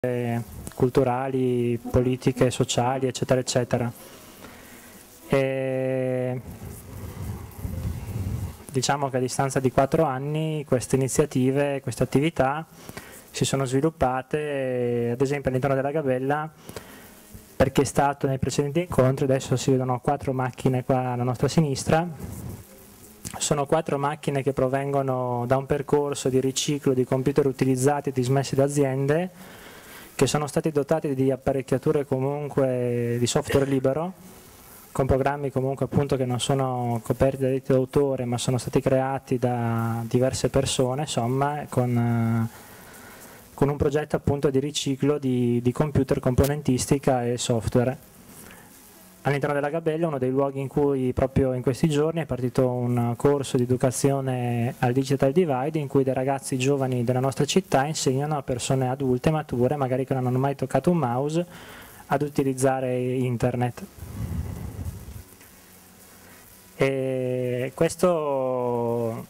culturali, politiche, sociali, eccetera, eccetera. E diciamo che a distanza di 4 anni queste iniziative, queste attività si sono sviluppate, ad esempio all'interno della Gabella, perché è stato nei precedenti incontri, adesso si vedono 4 macchine qua alla nostra sinistra, sono 4 macchine che provengono da un percorso di riciclo di computer utilizzati e dismessi da aziende, che sono stati dotati di apparecchiature comunque di software libero, con programmi comunque appunto che non sono coperti da diritto d'autore, ma sono stati creati da diverse persone, insomma, con un progetto appunto di riciclo di computer, componentistica e software. All'interno della Gabella, uno dei luoghi in cui proprio in questi giorni è partito un corso di educazione al digital divide, in cui dei ragazzi giovani della nostra città insegnano a persone adulte, mature, magari che non hanno mai toccato un mouse, ad utilizzare internet. E questo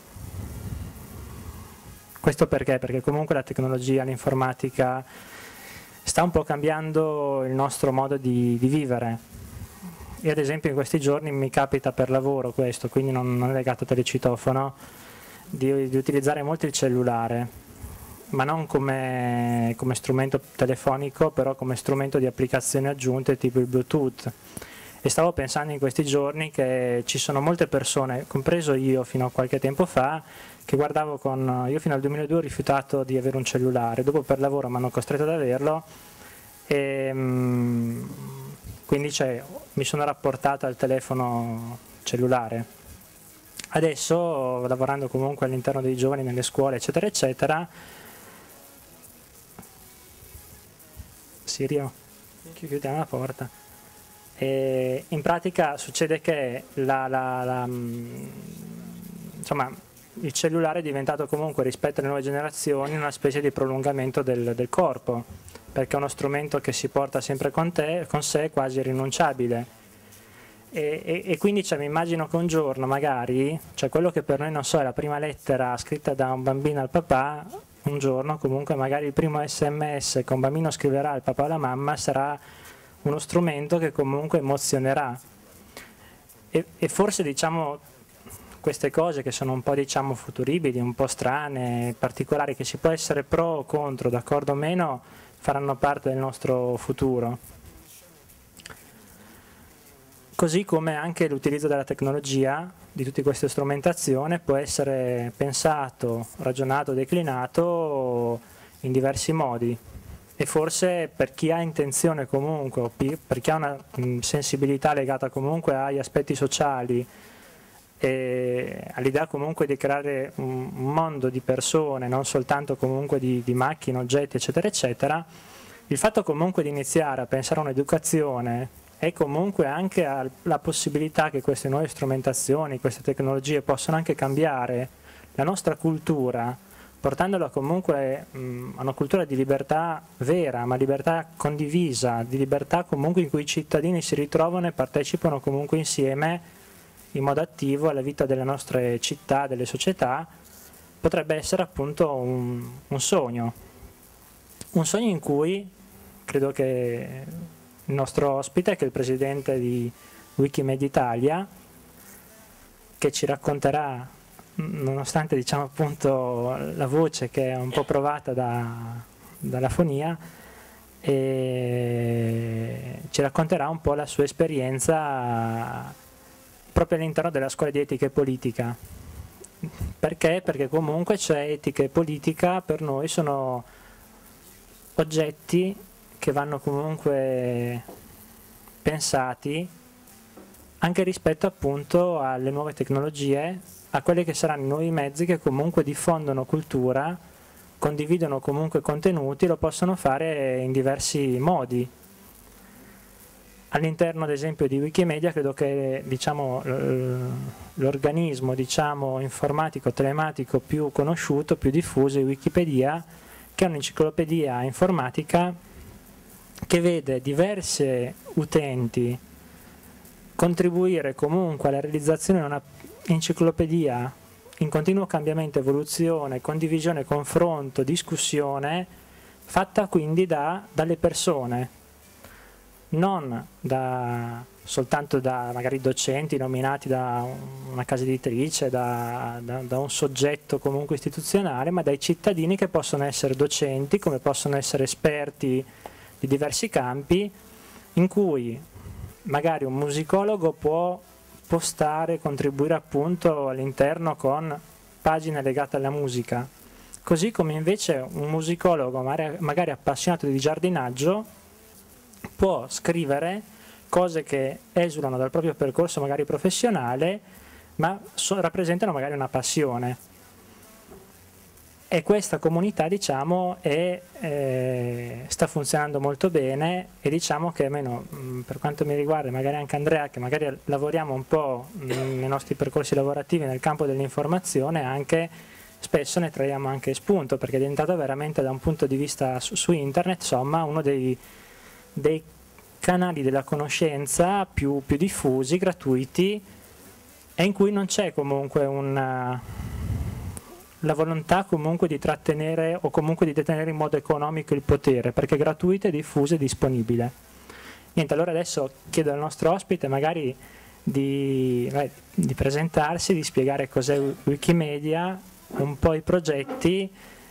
perché? Perché comunque la tecnologia, l'informatica sta un po' cambiando il nostro modo di vivere. E ad esempio in questi giorni mi capita per lavoro questo, quindi non è legato a telecitofono, di utilizzare molto il cellulare, ma non come strumento telefonico, però come strumento di applicazioni aggiunte tipo il Bluetooth. E stavo pensando in questi giorni che ci sono molte persone, compreso io fino a qualche tempo fa, che guardavo io fino al 2002 ho rifiutato di avere un cellulare, dopo per lavoro mi hanno costretto ad averlo e quindi mi sono rapportato al telefono cellulare. Adesso, lavorando comunque all'interno dei giovani nelle scuole, eccetera, eccetera, Sirio, chiudiamo la porta. E in pratica succede che insomma, il cellulare è diventato comunque rispetto alle nuove generazioni una specie di prolungamento del corpo, perché è uno strumento che si porta sempre con sé, quasi irrinunciabile. E quindi mi immagino che un giorno magari, quello che per noi non so è la prima lettera scritta da un bambino al papà, un giorno comunque magari il primo SMS che un bambino scriverà al papà o alla mamma sarà uno strumento che comunque emozionerà. E forse queste cose che sono un po' futuribili, un po' strane, particolari, che si può essere pro o contro, d'accordo o meno, faranno parte del nostro futuro. Così come anche l'utilizzo della tecnologia, di tutte queste strumentazioni, può essere pensato, ragionato, declinato in diversi modi. E forse per chi ha intenzione comunque, o per chi ha una sensibilità legata comunque agli aspetti sociali e all'idea comunque di creare un mondo di persone, non soltanto comunque di macchine, oggetti, eccetera, eccetera, il fatto comunque di iniziare a pensare a un'educazione e comunque anche alla possibilità che queste nuove strumentazioni, queste tecnologie possano anche cambiare la nostra cultura, portandola comunque a una cultura di libertà vera, ma libertà condivisa, di libertà comunque in cui i cittadini si ritrovano e partecipano comunque insieme in modo attivo alla vita delle nostre città, delle società, potrebbe essere appunto un sogno in cui credo che il nostro ospite, che è il presidente di Wikimedia Italia, che ci racconterà, nonostante appunto la voce che è un po' provata dalla fonia, e ci racconterà un po' la sua esperienza proprio all'interno della scuola di etica e politica. Perché? Perché comunque etica e politica per noi sono oggetti che vanno comunque pensati anche rispetto appunto alle nuove tecnologie, a quelli che saranno i nuovi mezzi che comunque diffondono cultura, condividono comunque contenuti, lo possono fare in diversi modi. All'interno ad esempio di Wikimedia credo che l'organismo informatico telematico più conosciuto, più diffuso è Wikipedia, che è un'enciclopedia informatica che vede diversi utenti contribuire comunque alla realizzazione di un'enciclopedia in continuo cambiamento, evoluzione, condivisione, confronto, discussione, fatta quindi dalle persone, non soltanto da magari docenti nominati da una casa editrice, da un soggetto comunque istituzionale, ma dai cittadini che possono essere docenti, come possono essere esperti di diversi campi, in cui magari un musicologo può postare, contribuire appunto all'interno con pagine legate alla musica, così come invece un musicologo magari appassionato di giardinaggio può scrivere cose che esulano dal proprio percorso magari professionale, ma rappresentano magari una passione. E questa comunità, diciamo, sta funzionando molto bene, e diciamo che almeno per quanto mi riguarda, magari anche Andrea, che magari lavoriamo un po' nei nostri percorsi lavorativi nel campo dell'informazione, anche spesso ne traiamo anche spunto, perché è diventato veramente, da un punto di vista su internet, insomma, uno dei canali della conoscenza più diffusi, gratuiti, e in cui non c'è comunque la volontà comunque di trattenere o comunque di detenere in modo economico il potere, perché è gratuito, è diffuso e disponibile. Niente, allora adesso chiedo al nostro ospite magari di presentarsi, di spiegare cos'è Wikimedia, un po' i progetti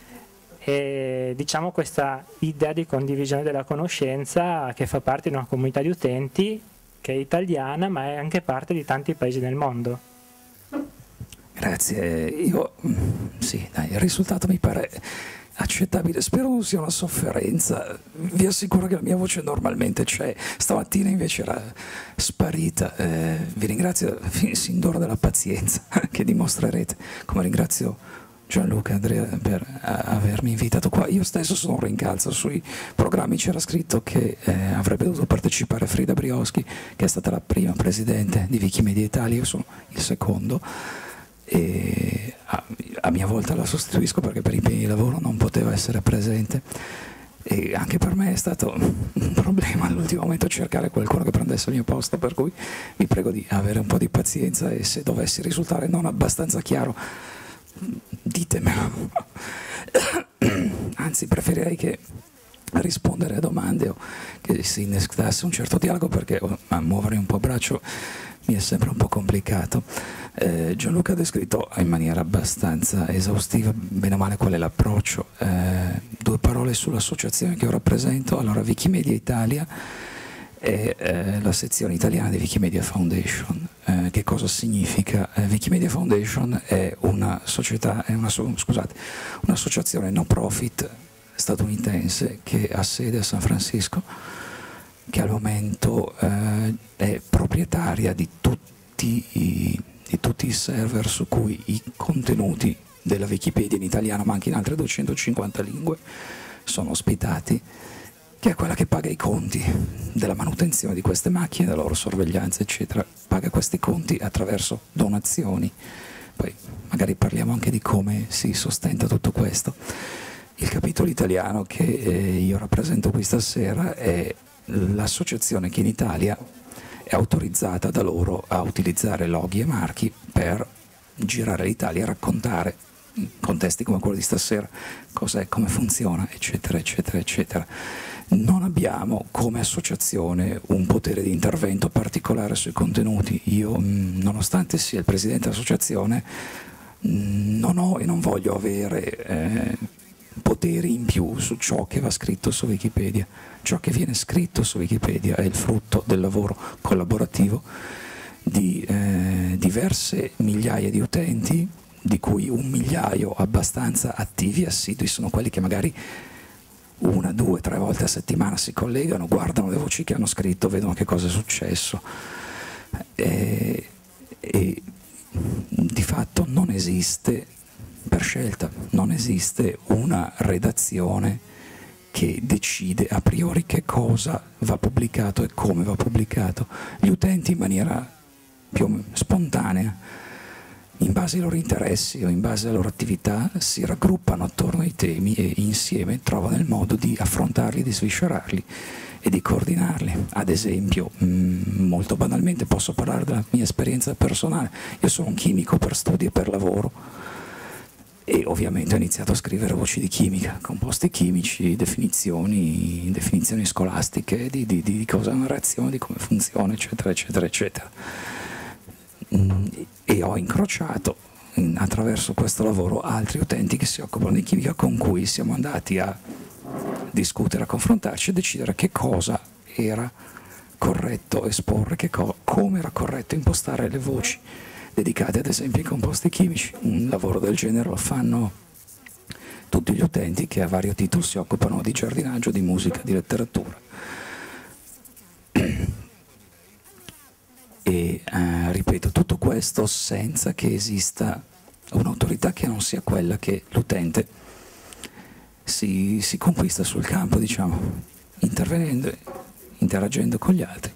e diciamo questa idea di condivisione della conoscenza che fa parte di una comunità di utenti che è italiana, ma è anche parte di tanti paesi del mondo. Grazie, sì, dai, il risultato mi pare accettabile, spero non sia una sofferenza, vi assicuro che la mia voce normalmente c'è, stamattina invece era sparita, vi ringrazio sin d'ora della pazienza che dimostrerete, come ringrazio Gianluca e Andrea per avermi invitato qua. Io stesso sono un rincalzo, sui programmi c'era scritto che avrebbe dovuto partecipare Frida Brioschi, che è stata la prima presidente di Wikimedia Italia, io sono il secondo, e a mia volta la sostituisco perché per impegni di lavoro non poteva essere presente, e anche per me è stato un problema all'ultimo momento cercare qualcuno che prendesse il mio posto, per cui vi prego di avere un po' di pazienza e se dovessi risultare non abbastanza chiaro ditemelo. Anzi, preferirei che rispondere a domande o che si innescasse un certo dialogo, perché a muovere un po' braccio mi è sempre un po' complicato. Gianluca ha descritto in maniera abbastanza esaustiva, bene o male, qual è l'approccio. Due parole sull'associazione che io rappresento. Allora, Wikimedia Italia è la sezione italiana di Wikimedia Foundation. Che cosa significa? Wikimedia Foundation è una società, un'associazione no profit statunitense che ha sede a San Francisco, che al momento è proprietaria di tutti i server su cui i contenuti della Wikipedia in italiano, ma anche in altre 250 lingue, sono ospitati, che è quella che paga i conti della manutenzione di queste macchine, della loro sorveglianza, eccetera, paga questi conti attraverso donazioni. Poi magari parliamo anche di come si sostenta tutto questo. Il capitolo italiano che io rappresento qui stasera è l'associazione che in Italia è autorizzata da loro a utilizzare loghi e marchi per girare l'Italia e raccontare in contesti come quello di stasera cos'è, come funziona, eccetera, eccetera, eccetera. Non abbiamo come associazione un potere di intervento particolare sui contenuti. Io, nonostante sia il presidente dell'associazione, non ho e non voglio avere poteri in più su ciò che va scritto su Wikipedia. Ciò che viene scritto su Wikipedia è il frutto del lavoro collaborativo di diverse migliaia di utenti, di cui 1 migliaio abbastanza attivi e assidui, sono quelli che magari 1, 2, 3 volte a settimana si collegano, guardano le voci che hanno scritto, vedono che cosa è successo, e di fatto non esiste, per scelta, non esiste una redazione che decide a priori che cosa va pubblicato e come va pubblicato. Gli utenti, in maniera più spontanea, in base ai loro interessi o in base alle loro attività, si raggruppano attorno ai temi e insieme trovano il modo di affrontarli, di sviscerarli e di coordinarli. Ad esempio, molto banalmente posso parlare della mia esperienza personale. Io sono un chimico per studi e per lavoro, e ovviamente ho iniziato a scrivere voci di chimica, composti chimici, definizioni scolastiche di cosa è una reazione, di come funziona, eccetera, eccetera, eccetera. E ho incrociato attraverso questo lavoro altri utenti che si occupano di chimica, con cui siamo andati a discutere, a confrontarci e decidere che cosa era corretto esporre, come era corretto impostare le voci dedicate ad esempio ai composti chimici. Un lavoro del genere lo fanno tutti gli utenti che a vario titolo si occupano di giardinaggio, di musica, di letteratura. E ripeto, tutto questo senza che esista un'autorità che non sia quella che l'utente si conquista sul campo, diciamo, intervenendo, interagendo con gli altri.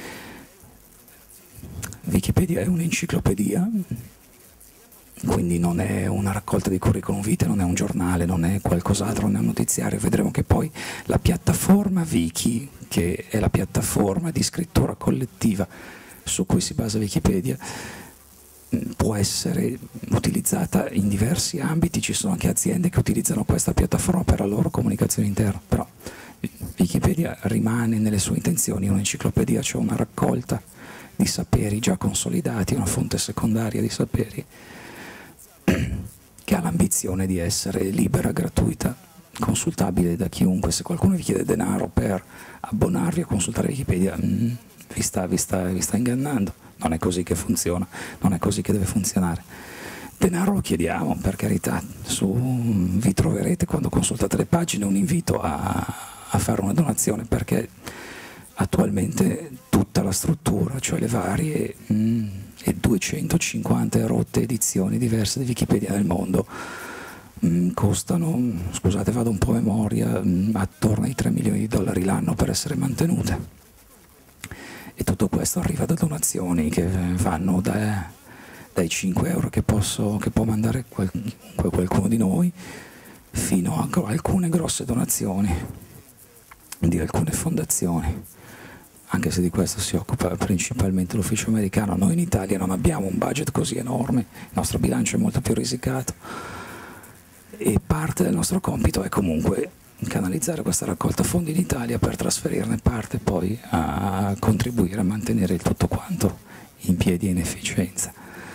Wikipedia è un'enciclopedia, quindi non è una raccolta di curriculum vitae, non è un giornale, non è qualcos'altro, non è un notiziario. Vedremo che poi la piattaforma Wiki, che è la piattaforma di scrittura collettiva su cui si basa Wikipedia, può essere utilizzata in diversi ambiti. Ci sono anche aziende che utilizzano questa piattaforma per la loro comunicazione interna, però Wikipedia rimane nelle sue intenzioni un'enciclopedia, cioè una raccolta di saperi già consolidati, una fonte secondaria di saperi che ha l'ambizione di essere libera, gratuita, consultabile da chiunque. Se qualcuno vi chiede denaro per abbonarvi a consultare Wikipedia, vi sta ingannando. Non è così che funziona, non è così che deve funzionare. Denaro lo chiediamo, per carità, vi troverete quando consultate le pagine un invito a fare una donazione, perché attualmente tutta la struttura, cioè le varie e 250 rotte edizioni diverse di Wikipedia nel mondo, costano, scusate vado un po' a memoria, attorno ai $3 milioni l'anno per essere mantenute. E tutto questo arriva da donazioni che vanno dai 5 euro che può mandare qualcuno di noi, fino a alcune grosse donazioni di alcune fondazioni, anche se di questo si occupa principalmente l'ufficio americano. Noi in Italia non abbiamo un budget così enorme, il nostro bilancio è molto più risicato e parte del nostro compito è comunque canalizzare questa raccolta fondi in Italia per trasferirne parte poi a contribuire a mantenere il tutto quanto in piedi e in efficienza.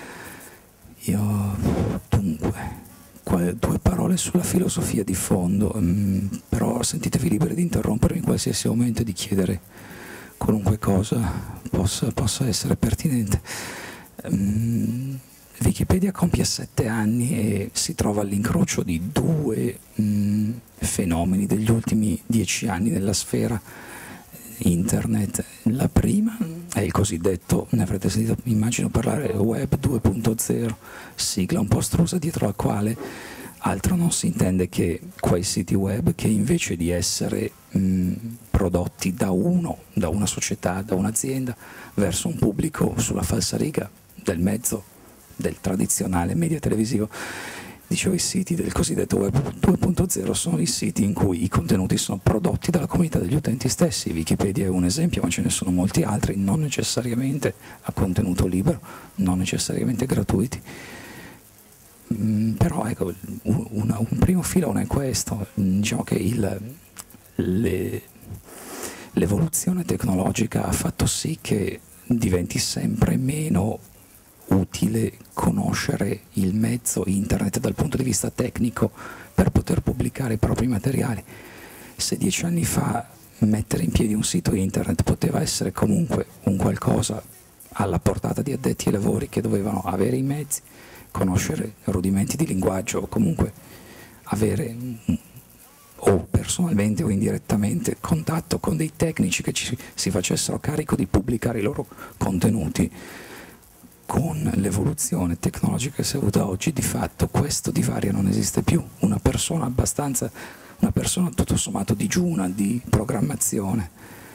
Dunque, 2 parole sulla filosofia di fondo, però sentitevi liberi di interrompermi in qualsiasi momento e di chiedere qualunque cosa possa essere pertinente. Wikipedia compie 7 anni e si trova all'incrocio di 2 fenomeni degli ultimi 10 anni nella sfera internet. La prima è il cosiddetto, ne avrete sentito immagino parlare, Web 2.0, sigla un po' astrusa dietro la quale altro non si intende che quei siti web che invece di essere prodotti da una società, da un'azienda verso un pubblico sulla falsariga del mezzo del tradizionale media televisivo, dicevo, i siti del cosiddetto Web 2.0 sono i siti in cui i contenuti sono prodotti dalla comunità degli utenti stessi. Wikipedia è un esempio, ma ce ne sono molti altri, non necessariamente a contenuto libero, non necessariamente gratuiti. Però ecco, un primo filone è questo, diciamo che l'evoluzione tecnologica ha fatto sì che diventi sempre meno utile conoscere il mezzo internet dal punto di vista tecnico per poter pubblicare i propri materiali. Se 10 anni fa mettere in piedi un sito internet poteva essere comunque un qualcosa alla portata di addetti ai lavori che dovevano avere i mezzi, conoscere rudimenti di linguaggio o comunque avere o personalmente o indirettamente contatto con dei tecnici che si facessero carico di pubblicare i loro contenuti. Con l'evoluzione tecnologica che si è avuta oggi, di fatto questo divario non esiste più. Una persona tutto sommato digiuna di programmazione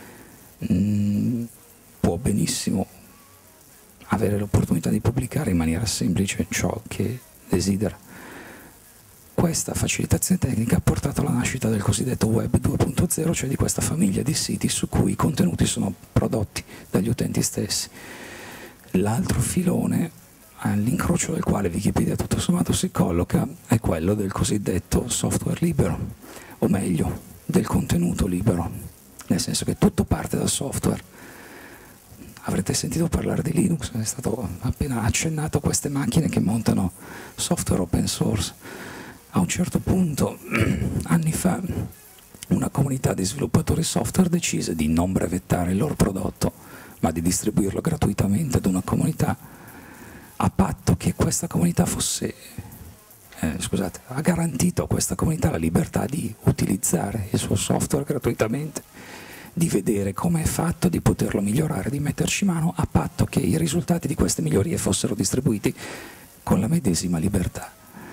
può benissimo avere l'opportunità di pubblicare in maniera semplice ciò che desidera. Questa facilitazione tecnica ha portato alla nascita del cosiddetto Web 2.0, cioè di questa famiglia di siti su cui i contenuti sono prodotti dagli utenti stessi. L'altro filone all'incrocio del quale Wikipedia tutto sommato si colloca è quello del cosiddetto software libero, o meglio, del contenuto libero, nel senso che tutto parte dal software. Avrete sentito parlare di Linux, è stato appena accennato a queste macchine che montano software open source. A un certo punto, anni fa, una comunità di sviluppatori software decise di non brevettare il loro prodotto, ma di distribuirlo gratuitamente ad una comunità, a patto che questa comunità ha garantito a questa comunità la libertà di utilizzare il suo software gratuitamente, di vedere come è fatto, di poterlo migliorare, di metterci mano, a patto che i risultati di queste migliorie fossero distribuiti con la medesima libertà.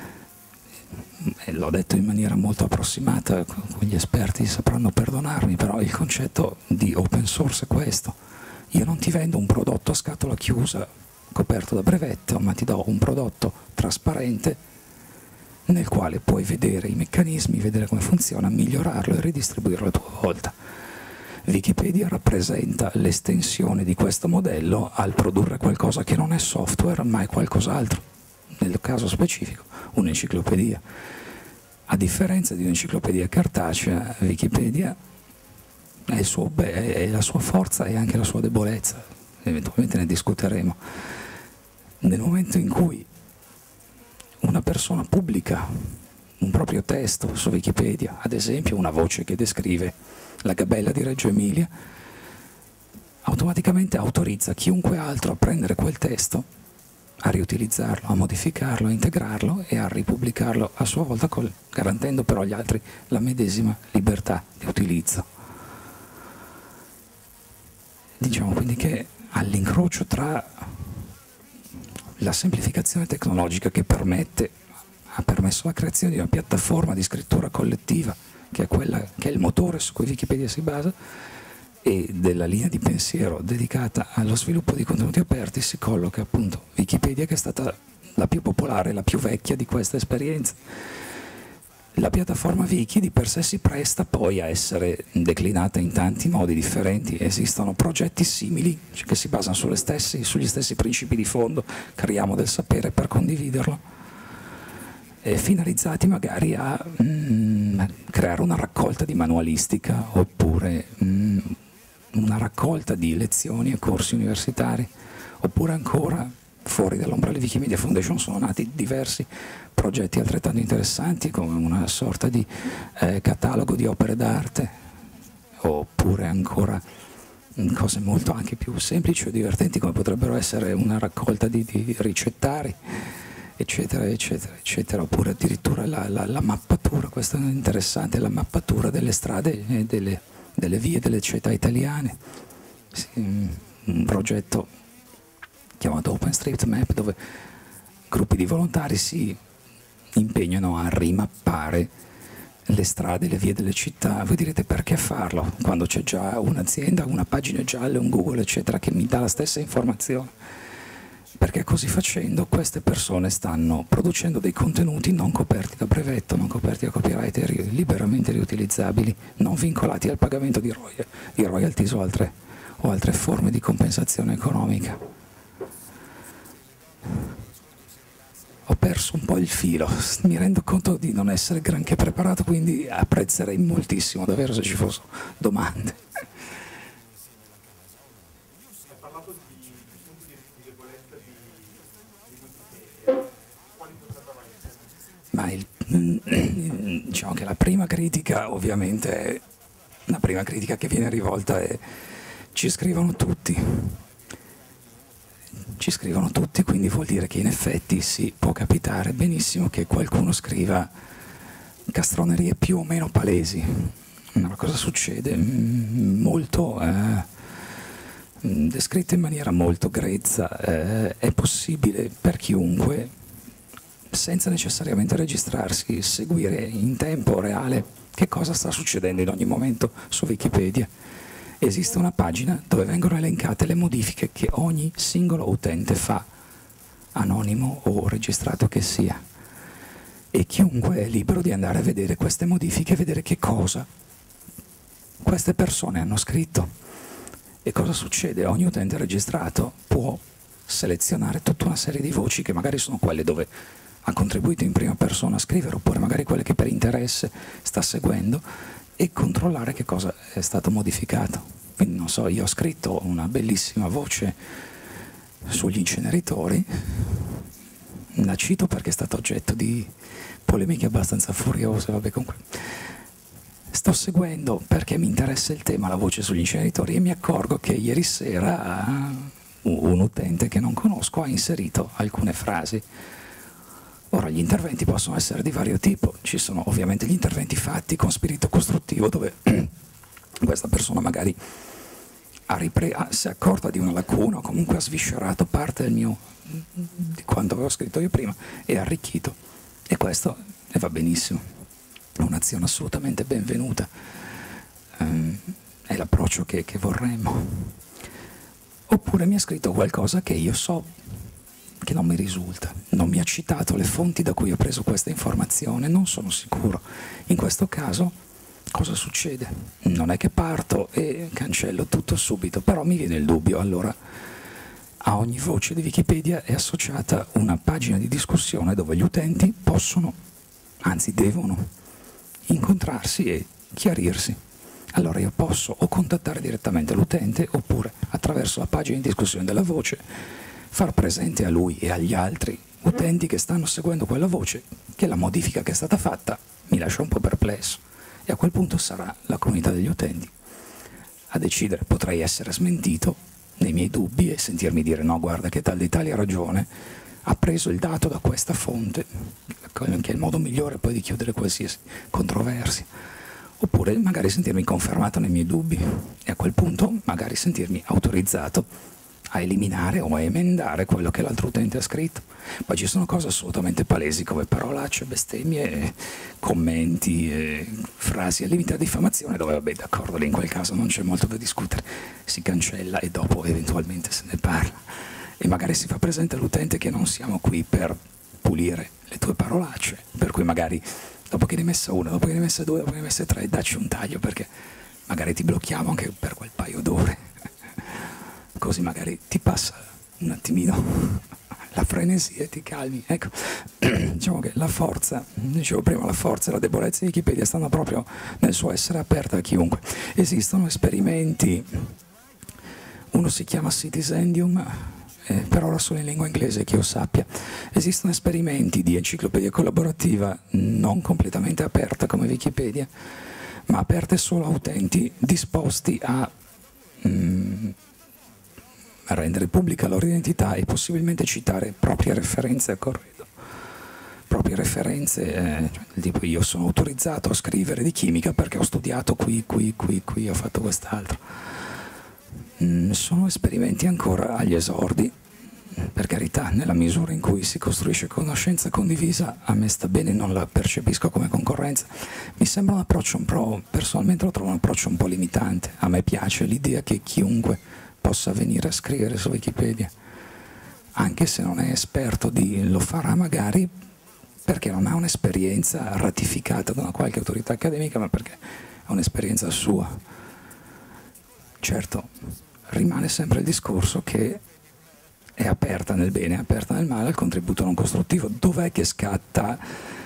L'ho detto in maniera molto approssimata, gli esperti sapranno perdonarmi, però il concetto di open source è questo. Io non ti vendo un prodotto a scatola chiusa, coperto da brevetto, ma ti do un prodotto trasparente nel quale puoi vedere i meccanismi, vedere come funziona, migliorarlo e ridistribuirlo a tua volta. Wikipedia rappresenta l'estensione di questo modello al produrre qualcosa che non è software, ma è qualcos'altro. Nel caso specifico, un'enciclopedia. A differenza di un'enciclopedia cartacea, Wikipedia è la sua forza e anche la sua debolezza. Eventualmente ne discuteremo. Nel momento in cui una persona pubblica un proprio testo su Wikipedia, ad esempio una voce che descrive la gabella di Reggio Emilia, automaticamente autorizza chiunque altro a prendere quel testo, a riutilizzarlo, a modificarlo, a integrarlo e a ripubblicarlo a sua volta, garantendo però agli altri la medesima libertà di utilizzo. Diciamo quindi che all'incrocio tra la semplificazione tecnologica che ha permesso la creazione di una piattaforma di scrittura collettiva, che è il motore su cui Wikipedia si basa, e della linea di pensiero dedicata allo sviluppo di contenuti aperti, si colloca appunto Wikipedia, che è stata la più popolare, la più vecchia di questa esperienza. La piattaforma Wiki di per sé si presta poi a essere declinata in tanti modi differenti. Esistono progetti simili che si basano sugli stessi principi di fondo, creiamo del sapere per condividerlo, finalizzati magari a creare una raccolta di manualistica oppure una raccolta di lezioni e corsi universitari, oppure ancora fuori dall'ombrello di Wikimedia Foundation sono nati diversi progetti altrettanto interessanti, come una sorta di catalogo di opere d'arte, oppure ancora cose molto anche più semplici o divertenti, come potrebbero essere una raccolta di ricettari, eccetera, eccetera, eccetera, oppure addirittura la mappatura, questo è interessante, la mappatura delle strade e delle vie delle città italiane. Sì, un progetto chiamato OpenStreetMap, dove gruppi di volontari si impegnano a rimappare le strade, le vie delle città. Voi direte: perché farlo quando c'è già un'azienda, una pagina gialla, un Google eccetera che mi dà la stessa informazione? Perché così facendo queste persone stanno producendo dei contenuti non coperti da brevetto, non coperti da copyright, liberamente riutilizzabili, non vincolati al pagamento di royalties o altre forme di compensazione economica. Ho perso un po' il filo, mi rendo conto di non essere granché preparato, quindi apprezzerei moltissimo davvero se ci fossero domande. Ha parlato di punti di debolezza di quali potrebbero essere? Ma diciamo che la prima critica, ovviamente, la prima critica che viene rivolta è: ci scrivono tutti. Ci scrivono tutti, quindi vuol dire che in effetti sì, può capitare benissimo che qualcuno scriva castronerie più o meno palesi. Ma cosa succede? Molto descritto in maniera molto grezza, è possibile per chiunque, senza necessariamente registrarsi, seguire in tempo reale che cosa sta succedendo in ogni momento su Wikipedia. Esiste una pagina dove vengono elencate le modifiche che ogni singolo utente fa, anonimo o registrato che sia, e chiunque è libero di andare a vedere queste modifiche e vedere che cosa queste persone hanno scritto. E cosa succede? Ogni utente registrato può selezionare tutta una serie di voci che magari sono quelle dove ha contribuito in prima persona a scrivere, oppure magari quelle che per interesse sta seguendo, e controllare che cosa è stato modificato. Quindi non so, io ho scritto una bellissima voce sugli inceneritori, la cito perché è stato oggetto di polemiche abbastanza furiose, vabbè, comunque sto seguendo perché mi interessa il tema, la voce sugli inceneritori, e mi accorgo che ieri sera un utente che non conosco ha inserito alcune frasi. Ora, gli interventi possono essere di vario tipo, ci sono ovviamente gli interventi fatti con spirito costruttivo dove questa persona magari si è accorta di una lacuna o comunque ha sviscerato parte di quanto avevo scritto io prima e ha arricchito, e questo va benissimo, è un'azione assolutamente benvenuta, è l'approccio che vorremmo. Oppure mi ha scritto qualcosa che io so che non mi risulta, non mi ha citato le fonti da cui ho preso questa informazione, non sono sicuro. In questo caso cosa succede? Non è che parto e cancello tutto subito, però mi viene il dubbio. Allora a ogni voce di Wikipedia è associata una pagina di discussione dove gli utenti possono, anzi devono, incontrarsi e chiarirsi. Allora io posso o contattare direttamente l'utente, oppure attraverso la pagina di discussione della voce far presente a lui e agli altri utenti che stanno seguendo quella voce che la modifica che è stata fatta mi lascia un po' perplesso, e a quel punto sarà la comunità degli utenti a decidere. Potrei essere smentito nei miei dubbi e sentirmi dire no, guarda che tal di tale ha ragione, ha preso il dato da questa fonte, che è il modo migliore poi di chiudere qualsiasi controversia. Oppure magari sentirmi confermato nei miei dubbi e a quel punto magari sentirmi autorizzato a eliminare o a emendare quello che l'altro utente ha scritto. Poi ci sono cose assolutamente palesi come parolacce, bestemmie, commenti, frasi al limite a diffamazione, dove vabbè, d'accordo, lì in quel caso non c'è molto da discutere, si cancella e dopo eventualmente se ne parla, e magari si fa presente all'utente che non siamo qui per pulire le tue parolacce, per cui magari dopo che ne hai messa una, dopo che ne hai messa due, dopo che ne hai messa tre, dacci un taglio, perché magari ti blocchiamo anche per quel paio d'ore. Così magari ti passa un attimino la frenesia e ti calmi. Ecco, diciamo che la forza, dicevo prima, la forza e la debolezza di Wikipedia stanno proprio nel suo essere aperta a chiunque. Esistono esperimenti, uno si chiama Citizendium, per ora solo in lingua inglese che io sappia. Esistono esperimenti di enciclopedia collaborativa non completamente aperta come Wikipedia, ma aperte solo a utenti disposti a rendere pubblica la loro identità e possibilmente citare proprie referenze a corredo. Proprie referenze, cioè, tipo io sono autorizzato a scrivere di chimica perché ho studiato qui, ho fatto quest'altro. Sono esperimenti ancora agli esordi, per carità, nella misura in cui si costruisce conoscenza condivisa, a me sta bene, non la percepisco come concorrenza. Mi sembra un approccio personalmente lo trovo un approccio un po' limitante. A me piace l'idea che chiunque possa venire a scrivere su Wikipedia, anche se non è esperto lo farà magari perché non ha un'esperienza ratificata da una qualche autorità accademica, ma perché ha un'esperienza sua. Certo, rimane sempre il discorso che è aperta nel bene, è aperta nel male al contributo non costruttivo. Dov'è che scatta,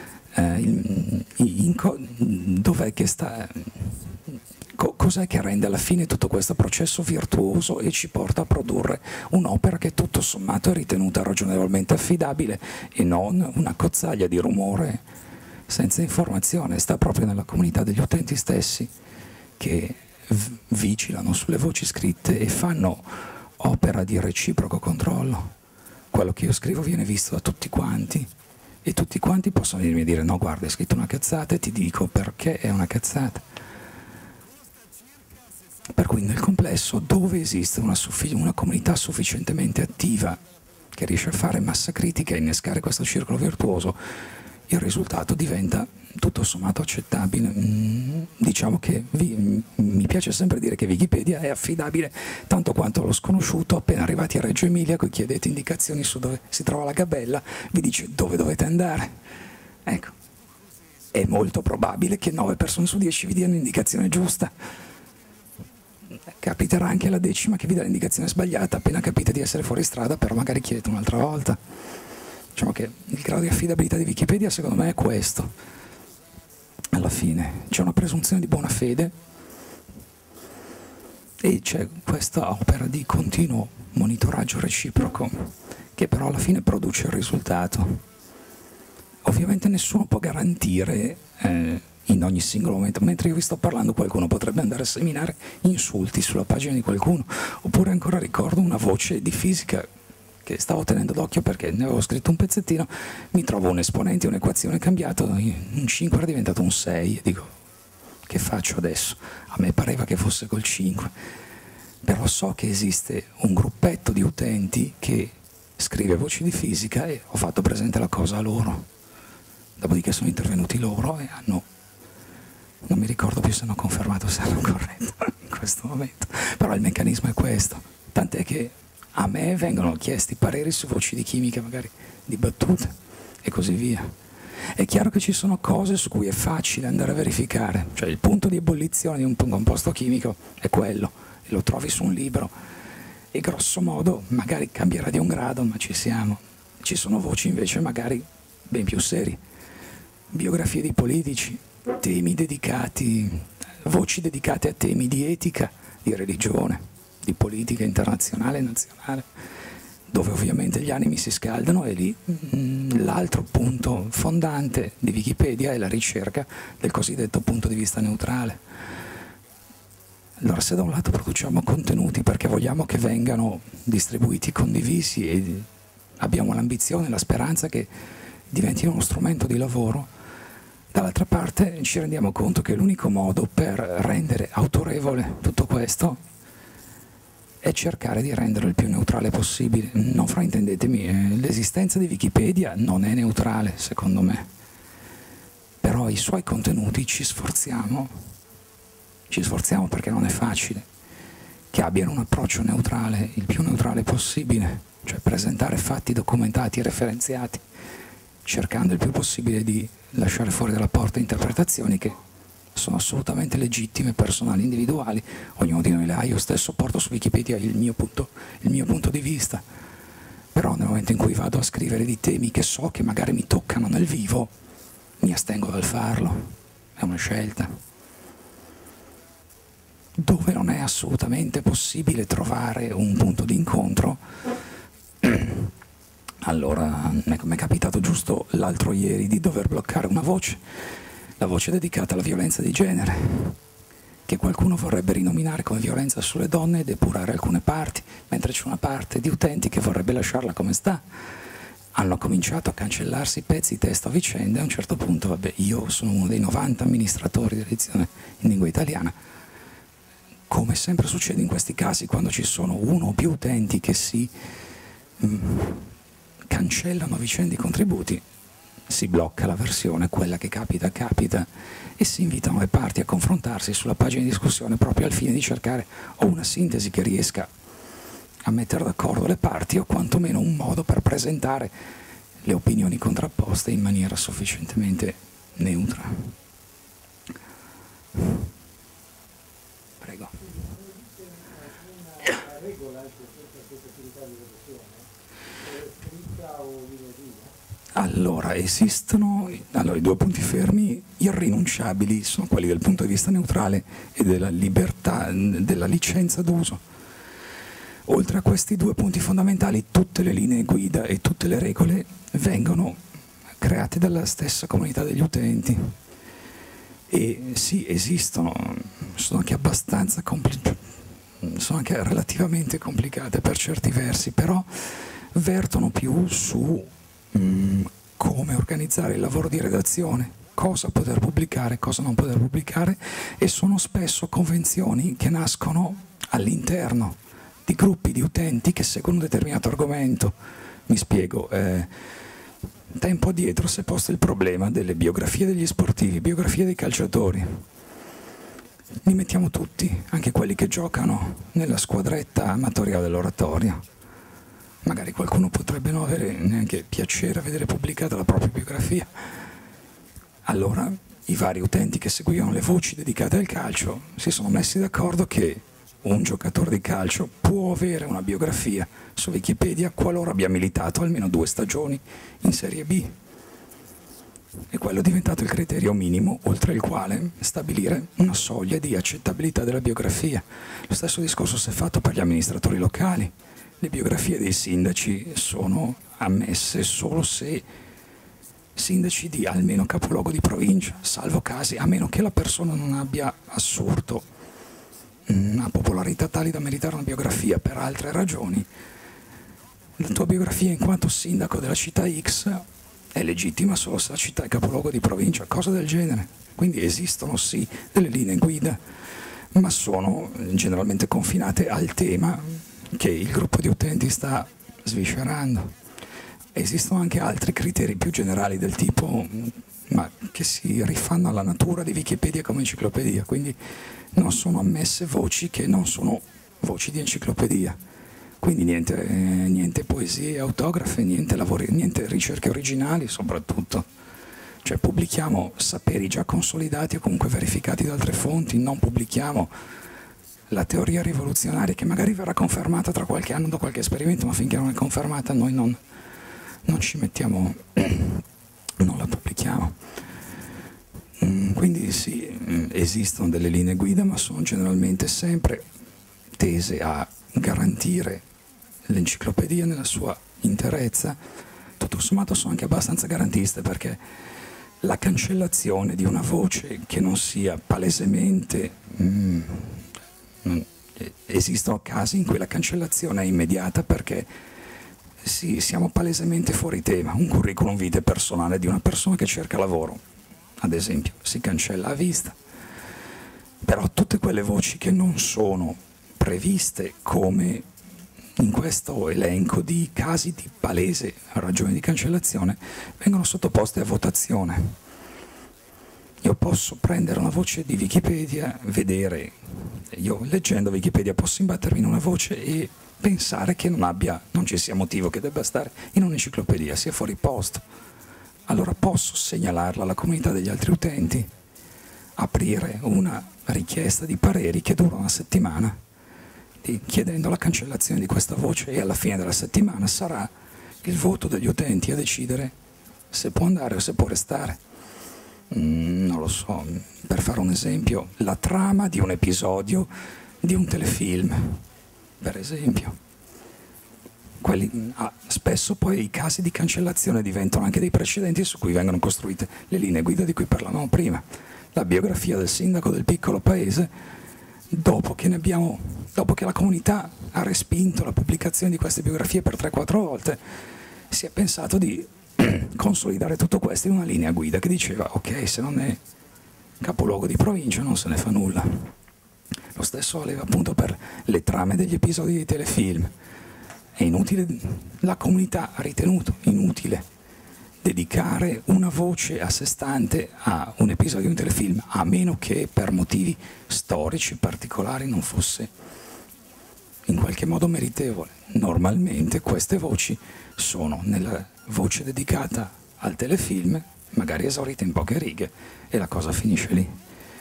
dov'è che sta... Cos'è che rende alla fine tutto questo processo virtuoso e ci porta a produrre un'opera che tutto sommato è ritenuta ragionevolmente affidabile e non una cozzaglia di rumore senza informazione? Sta proprio nella comunità degli utenti stessi che vigilano sulle voci scritte e fanno opera di reciproco controllo. Quello che io scrivo viene visto da tutti quanti e tutti quanti possono venirmi a dire no, guarda, hai scritto una cazzata, e ti dico perché è una cazzata. Per cui nel complesso, dove esiste una comunità sufficientemente attiva che riesce a fare massa critica e innescare questo circolo virtuoso, il risultato diventa tutto sommato accettabile. Diciamo che mi piace sempre dire che Wikipedia è affidabile tanto quanto lo sconosciuto appena arrivati a Reggio Emilia, cui chiedete indicazioni su dove si trova la gabella, vi dice dove dovete andare. Ecco, è molto probabile che 9 persone su 10 vi diano l'indicazione giusta. capiterà anche la 10ª che vi dà l'indicazione sbagliata, appena capite di essere fuori strada, però magari chiedete un'altra volta. Diciamo che il grado di affidabilità di Wikipedia secondo me è questo. Alla fine c'è una presunzione di buona fede e c'è questa opera di continuo monitoraggio reciproco che però alla fine produce il risultato. Ovviamente nessuno può garantire in ogni singolo momento, mentre io vi sto parlando qualcuno potrebbe andare a seminare insulti sulla pagina di qualcuno, oppure ancora ricordo una voce di fisica che stavo tenendo d'occhio perché ne avevo scritto un pezzettino, mi trovo un esponente, un'equazione cambiato, un 5 era diventato un 6 e dico che faccio adesso? A me pareva che fosse col 5, però so che esiste un gruppetto di utenti che scrive voci di fisica e ho fatto presente la cosa a loro, dopodiché sono intervenuti loro e hanno, non mi ricordo più se hanno confermato se hanno corretto in questo momento, però il meccanismo è questo, tant'è che a me vengono chiesti pareri su voci di chimica magari dibattute e così via. È chiaro che ci sono cose su cui è facile andare a verificare, cioè il punto di ebollizione di un composto chimico è quello, e lo trovi su un libro, e grosso modo magari cambierà di un grado, ma ci siamo. Ci sono voci invece magari ben più serie, biografie di politici, temi dedicati, voci dedicate a temi di etica, di religione, di politica internazionale e nazionale, dove ovviamente gli animi si scaldano e lì l'altro punto fondante di Wikipedia è la ricerca del cosiddetto punto di vista neutrale. Allora se da un lato produciamo contenuti perché vogliamo che vengano distribuiti, condivisi e abbiamo l'ambizione, la speranza che diventino uno strumento di lavoro, dall'altra parte ci rendiamo conto che l'unico modo per rendere autorevole tutto questo è cercare di renderlo il più neutrale possibile. Non fraintendetemi, l'esistenza di Wikipedia non è neutrale, secondo me. Però i suoi contenuti ci sforziamo perché non è facile, che abbiano un approccio neutrale, il più neutrale possibile, cioè presentare fatti documentati e referenziati, cercando il più possibile di lasciare fuori dalla porta interpretazioni che sono assolutamente legittime, personali, individuali, ognuno di noi le ha, io stesso porto su Wikipedia il mio punto di vista, però nel momento in cui vado a scrivere di temi che so che magari mi toccano nel vivo, mi astengo dal farlo, è una scelta. Dove non è assolutamente possibile trovare un punto di incontro, allora mi è capitato giusto l'altro ieri di dover bloccare una voce, la voce dedicata alla violenza di genere, che qualcuno vorrebbe rinominare come violenza sulle donne e depurare alcune parti, mentre c'è una parte di utenti che vorrebbe lasciarla come sta. Hanno cominciato a cancellarsi pezzi di testo a vicenda e a un certo punto, vabbè, io sono uno dei 90 amministratori dell'edizione in lingua italiana. Come sempre succede in questi casi, quando ci sono uno o più utenti che si cancellano a vicenda i contributi, si blocca la versione, quella che capita, e si invitano le parti a confrontarsi sulla pagina di discussione proprio al fine di cercare o una sintesi che riesca a mettere d'accordo le parti o quantomeno un modo per presentare le opinioni contrapposte in maniera sufficientemente neutra. Prego. Allora, esistono i due punti fermi irrinunciabili, sono quelli del punto di vista neutrale e della libertà, della licenza d'uso. Oltre a questi due punti fondamentali, tutte le linee guida e tutte le regole vengono create dalla stessa comunità degli utenti. E sì, esistono, sono anche abbastanza sono anche relativamente complicate per certi versi, però vertono più su come organizzare il lavoro di redazione, cosa poter pubblicare, cosa non poter pubblicare, e sono spesso convenzioni che nascono all'interno di gruppi di utenti che seguono un determinato argomento. Mi spiego, tempo addietro si è posto il problema delle biografie degli sportivi, biografie dei calciatori. Li mettiamo tutti, anche quelli che giocano nella squadretta amatoriale dell'oratorio. Magari qualcuno potrebbe non avere neanche piacere a vedere pubblicata la propria biografia. Allora i vari utenti che seguivano le voci dedicate al calcio si sono messi d'accordo che un giocatore di calcio può avere una biografia su Wikipedia qualora abbia militato almeno 2 stagioni in Serie B. E quello è diventato il criterio minimo oltre il quale stabilire una soglia di accettabilità della biografia. Lo stesso discorso si è fatto per gli amministratori locali. Le biografie dei sindaci sono ammesse solo se sindaci di almeno capoluogo di provincia, salvo casi, a meno che la persona non abbia assurto una popolarità tale da meritare una biografia per altre ragioni. La tua biografia in quanto sindaco della città X è legittima solo se la città è capoluogo di provincia, cose del genere. Quindi esistono sì delle linee guida, ma sono generalmente confinate al tema che il gruppo di utenti sta sviscerando. Esistono anche altri criteri più generali del tipo, ma che si rifanno alla natura di Wikipedia come enciclopedia, quindi non sono ammesse voci che non sono voci di enciclopedia. Quindi niente poesie autografe, niente ricerche originali soprattutto. Cioè pubblichiamo saperi già consolidati o comunque verificati da altre fonti, non pubblichiamo la teoria rivoluzionaria che magari verrà confermata tra qualche anno da qualche esperimento, ma finché non è confermata noi non ci mettiamo, non la pubblichiamo. Quindi sì, esistono delle linee guida, ma sono generalmente sempre tese a garantire l'enciclopedia nella sua interezza. Tutto sommato sono anche abbastanza garantiste, perché la cancellazione di una voce che non sia palesemente... esistono casi in cui la cancellazione è immediata perché siamo palesemente fuori tema. Un curriculum vitae personale di una persona che cerca lavoro, ad esempio, si cancella a vista. Però tutte quelle voci che non sono previste come in questo elenco di casi di palese ragione di cancellazione vengono sottoposte a votazione. Io posso prendere una voce di Wikipedia, vedere, io leggendo Wikipedia posso imbattermi in una voce e pensare che non ci sia motivo che debba stare in un'enciclopedia, sia fuori posto. Allora posso segnalarla alla comunità degli altri utenti, aprire una richiesta di pareri che dura una settimana, chiedendo la cancellazione di questa voce, e alla fine della settimana sarà il voto degli utenti a decidere se può andare o se può restare. Non lo so, per fare un esempio, la trama di un episodio di un telefilm, per esempio. Spesso poi i casi di cancellazione diventano anche dei precedenti su cui vengono costruite le linee guida di cui parlavamo prima. La biografia del sindaco del piccolo paese, dopo che la comunità ha respinto la pubblicazione di queste biografie per 3-4 volte, si è pensato di consolidare tutto questo in una linea guida che diceva: ok, se non è capoluogo di provincia non se ne fa nulla. Lo stesso valeva appunto per le trame degli episodi di telefilm. È inutile, la comunità ha ritenuto inutile dedicare una voce a sé stante a un episodio di un telefilm, a meno che per motivi storici particolari non fosse in qualche modo meritevole. Normalmente queste voci sono nella voce dedicata al telefilm, magari esaurita in poche righe, e la cosa finisce lì.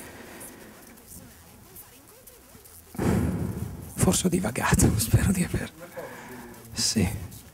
Forse ho divagato, spero di aver... Sì.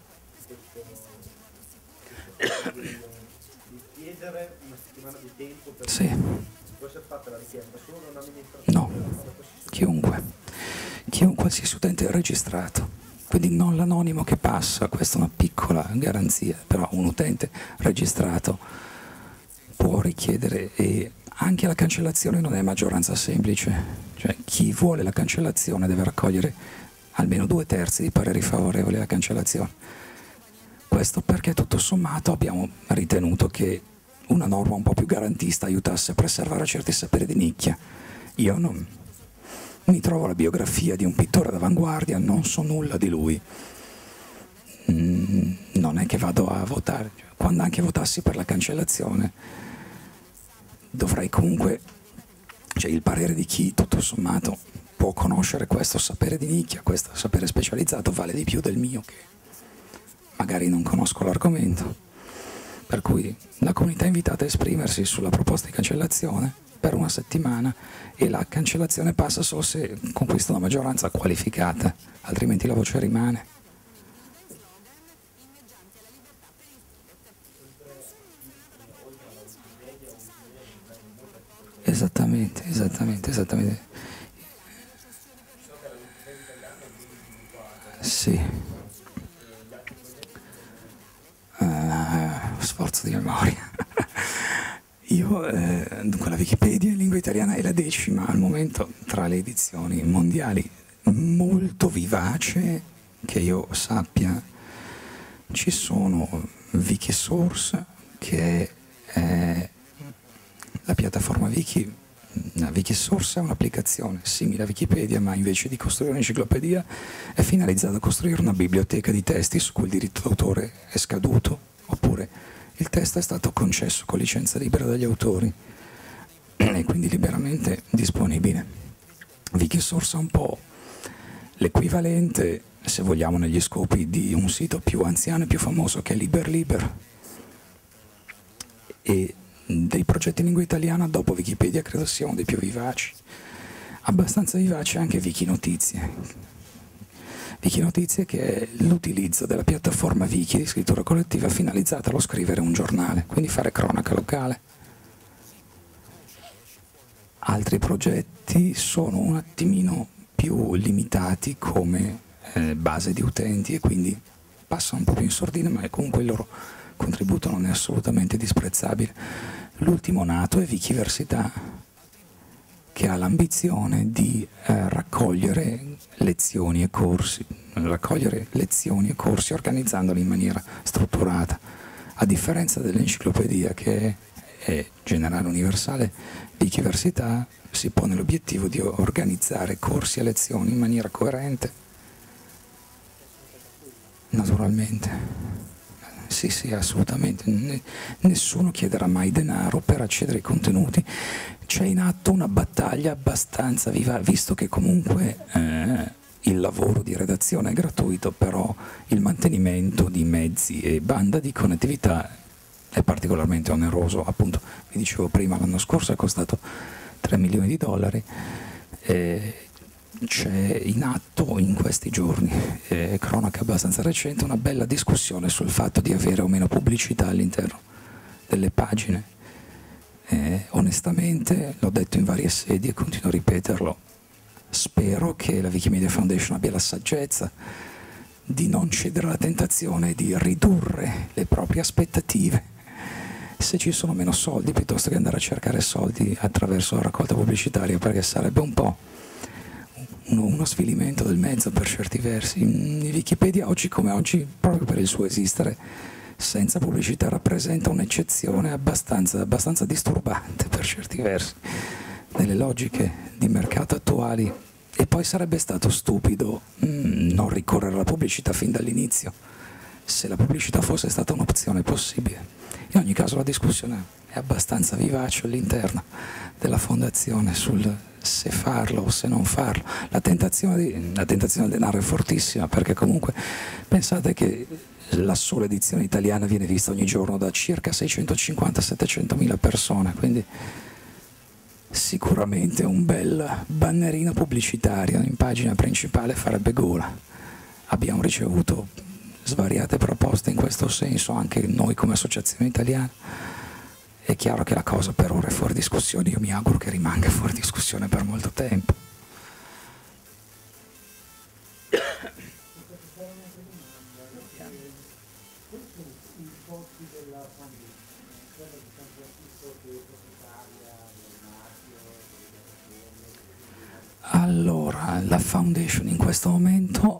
Di chiedere una settimana di tempo per Sì. può essere fatta la richiesta solo un amministratore? No, chiunque, qualsiasi utente è registrato. Quindi non l'anonimo che passa, questa è una piccola garanzia, però un utente registrato può richiedere, e anche la cancellazione non è maggioranza semplice, cioè chi vuole la cancellazione deve raccogliere almeno 2/3 di pareri favorevoli alla cancellazione. Questo perché tutto sommato abbiamo ritenuto che una norma un po' più garantista aiutasse a preservare certi saperi di nicchia. Io non mi trovo la biografia di un pittore d'avanguardia, non so nulla di lui, non è che vado a votare. Quando anche votassi per la cancellazione dovrei comunque, cioè il parere di chi tutto sommato può conoscere questo sapere di nicchia, questo sapere specializzato, vale di più del mio che magari non conosco l'argomento. Per cui la comunità è invitata a esprimersi sulla proposta di cancellazione per una settimana e la cancellazione passa solo se conquista una maggioranza qualificata, altrimenti la voce rimane. Esattamente. Sì. Sforzo di memoria. Io, dunque la Wikipedia in lingua italiana è la 10ª al momento tra le edizioni mondiali, molto vivace, che io sappia. Ci sono Wikisource, che è la piattaforma Wiki. Wikisource è un'applicazione simile a Wikipedia, ma invece di costruire un'enciclopedia è finalizzata a costruire una biblioteca di testi su cui il diritto d'autore è scaduto, oppure il testo è stato concesso con licenza libera dagli autori e quindi liberamente disponibile. Wikisource è un po' l'equivalente, se vogliamo, negli scopi di un sito più anziano e più famoso che è LiberLiber. E dei progetti in lingua italiana dopo Wikipedia credo sia uno dei più vivaci. Abbastanza vivace anche Wikinotizie. Wikinotizie, che è l'utilizzo della piattaforma Wiki di scrittura collettiva finalizzata allo scrivere un giornale, quindi fare cronaca locale. Altri progetti sono un attimino più limitati come base di utenti e quindi passano un po' più in sordina, ma comunque il loro contributo non è assolutamente disprezzabile. L'ultimo nato è Wikiversità, che ha l'ambizione di raccogliere lezioni e corsi organizzandoli in maniera strutturata. A differenza dell'enciclopedia, che è generale universale, Wikiversità si pone l'obiettivo di organizzare corsi e lezioni in maniera coerente. Naturalmente. Sì, assolutamente. Nessuno chiederà mai denaro per accedere ai contenuti. C'è in atto una battaglia abbastanza viva, visto che comunque il lavoro di redazione è gratuito, però il mantenimento di mezzi e banda di connettività è particolarmente oneroso. Appunto, vi dicevo prima, l'anno scorso è costato $3 milioni. C'è in atto in questi giorni, cronaca abbastanza recente, una bella discussione sul fatto di avere o meno pubblicità all'interno delle pagine. Onestamente, l'ho detto in varie sedi e continuo a ripeterlo, spero che la Wikimedia Foundation abbia la saggezza di non cedere alla tentazione di ridurre le proprie aspettative se ci sono meno soldi, piuttosto che andare a cercare soldi attraverso la raccolta pubblicitaria, perché sarebbe un po' uno svilimento del mezzo per certi versi. Wikipedia oggi come oggi, proprio per il suo esistere senza pubblicità, rappresenta un'eccezione abbastanza disturbante per certi versi nelle logiche di mercato attuali, e poi sarebbe stato stupido non ricorrere alla pubblicità fin dall'inizio, se la pubblicità fosse stata un'opzione possibile. In ogni caso la discussione è abbastanza vivace all'interno della fondazione sul se farlo o se non farlo. La tentazione del denaro è fortissima, perché comunque pensate che la sola edizione italiana viene vista ogni giorno da circa 650-700 mila persone, quindi sicuramente un bel bannerino pubblicitario in pagina principale farebbe gola. Abbiamo ricevuto svariate proposte in questo senso, anche noi come associazione italiana. È chiaro che la cosa per ora è fuori discussione, io mi auguro che rimanga fuori discussione per molto tempo. Allora, la Foundation in questo momento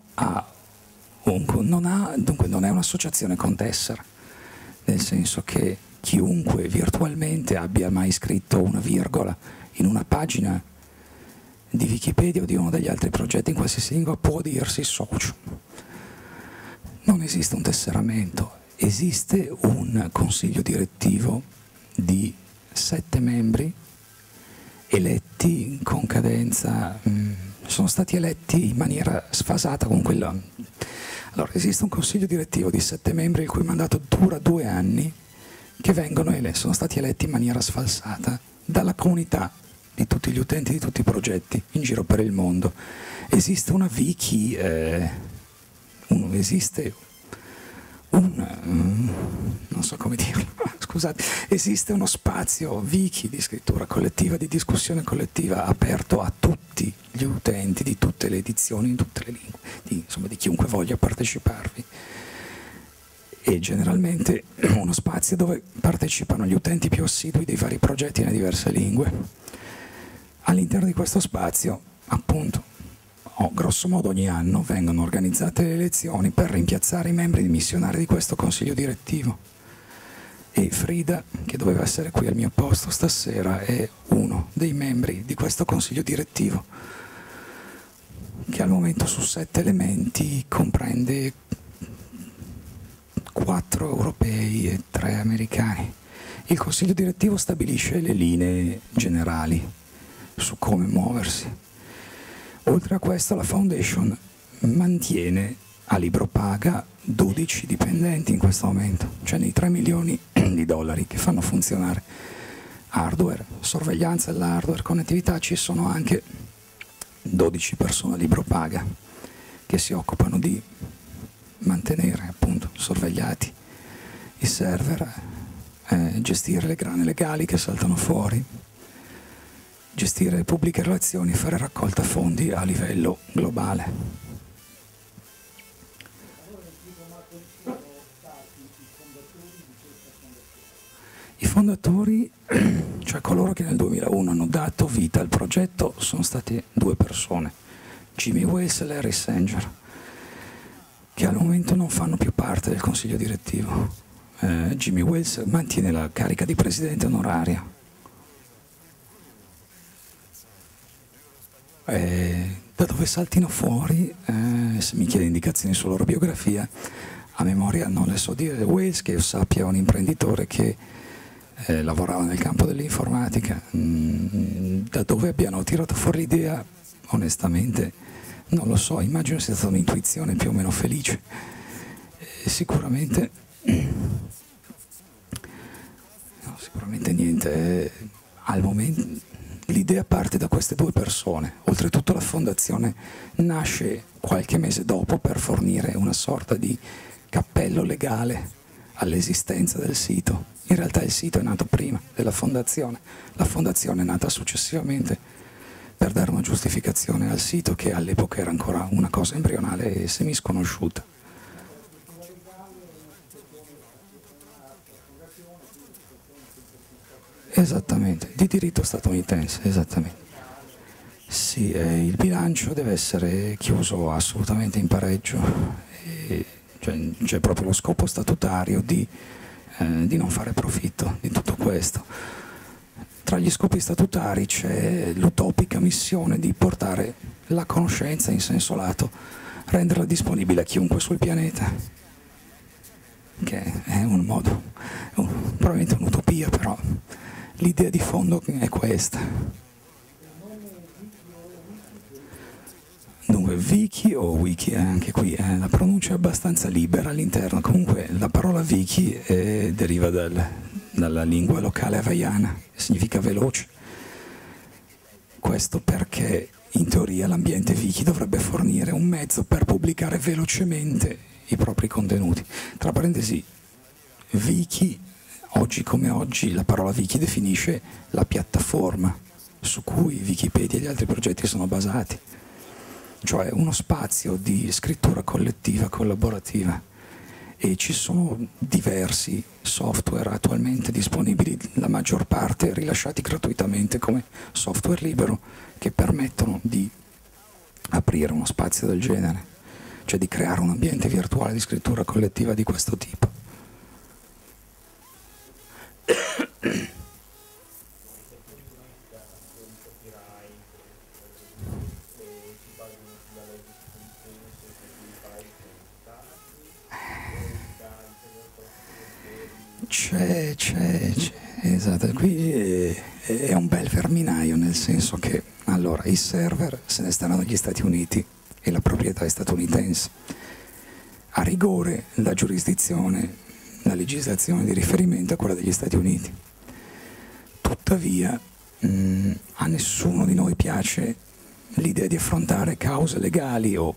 non è un'associazione con tessera, nel senso che chiunque virtualmente abbia mai scritto una virgola in una pagina di Wikipedia o di uno degli altri progetti in qualsiasi lingua può dirsi socio. Non esiste un tesseramento, esiste un consiglio direttivo di 7 membri eletti con cadenza, sono stati eletti in maniera sfasata con quella. Allora, esiste un consiglio direttivo di 7 membri il cui mandato dura 2 anni sono stati eletti in maniera sfalsata dalla comunità di tutti gli utenti di tutti i progetti in giro per il mondo. Esiste una wiki, non so come dirlo, scusate, esiste uno spazio wiki di scrittura collettiva, di discussione collettiva aperto a tutti gli utenti di tutte le edizioni, in tutte le lingue, di chiunque voglia parteciparvi. E generalmente uno spazio dove partecipano gli utenti più assidui dei vari progetti nelle diverse lingue. All'interno di questo spazio, appunto, grosso modo ogni anno vengono organizzate le elezioni per rimpiazzare i membri missionari di questo consiglio direttivo. E Frida, che doveva essere qui al mio posto stasera, è uno dei membri di questo consiglio direttivo, che al momento su 7 elementi comprende 4 europei e 3 americani. Il consiglio direttivo stabilisce le linee generali su come muoversi. Oltre a questo la Foundation mantiene a libro paga 12 dipendenti in questo momento, cioè nei 3 milioni di dollari che fanno funzionare hardware, sorveglianza dell'hardware, connettività, ci sono anche 12 persone a libro paga che si occupano di mantenere appunto sorvegliati i server, gestire le grane legali che saltano fuori, gestire le pubbliche relazioni e fare raccolta fondi a livello globale. I fondatori, cioè coloro che nel 2001 hanno dato vita al progetto, sono state 2 persone, Jimmy Wales e Larry Sanger, che al momento non fanno più parte del consiglio direttivo. Jimmy Wales mantiene la carica di presidente onorario. Da dove saltino fuori, se mi chiede indicazioni sulla loro biografia, a memoria non le so dire. Wales, che io sappia, è un imprenditore che lavorava nel campo dell'informatica. Da dove abbiano tirato fuori l'idea, onestamente non lo so, immagino sia stata un'intuizione più o meno felice. Sicuramente niente. Al momento l'idea parte da queste 2 persone. Oltretutto la fondazione nasce qualche mese dopo per fornire una sorta di cappello legale all'esistenza del sito. In realtà il sito è nato prima della fondazione, la fondazione è nata successivamente per dare una giustificazione al sito, che all'epoca era ancora una cosa embrionale e semisconosciuta. Esattamente, di diritto statunitense, esattamente. Sì, il bilancio deve essere chiuso assolutamente in pareggio, cioè, c'è proprio lo scopo statutario di non fare profitto di tutto questo. Tra gli scopi statutari c'è l'utopica missione di portare la conoscenza in senso lato, renderla disponibile a chiunque sul pianeta, che è un modo, probabilmente un'utopia, però l'idea di fondo è questa. Dunque, wiki o wiki, anche qui la pronuncia è abbastanza libera all'interno. Comunque la parola wiki deriva dalla lingua locale hawaiana, significa veloce. Questo perché in teoria l'ambiente wiki dovrebbe fornire un mezzo per pubblicare velocemente i propri contenuti. Tra parentesi, wiki, oggi come oggi, la parola wiki definisce la piattaforma su cui Wikipedia e gli altri progetti sono basati, cioè uno spazio di scrittura collettiva, collaborativa, e ci sono diversi software attualmente disponibili, la maggior parte rilasciati gratuitamente come software libero, che permettono di aprire uno spazio del genere, cioè di creare un ambiente virtuale di scrittura collettiva di questo tipo. C'è, esatto, qui è un bel verminaio, nel senso che, allora, i server se ne stanno negli Stati Uniti e la proprietà è statunitense. A rigore la giurisdizione la legislazione di riferimento è quella degli Stati Uniti. Tuttavia a nessuno di noi piace l'idea di affrontare cause legali o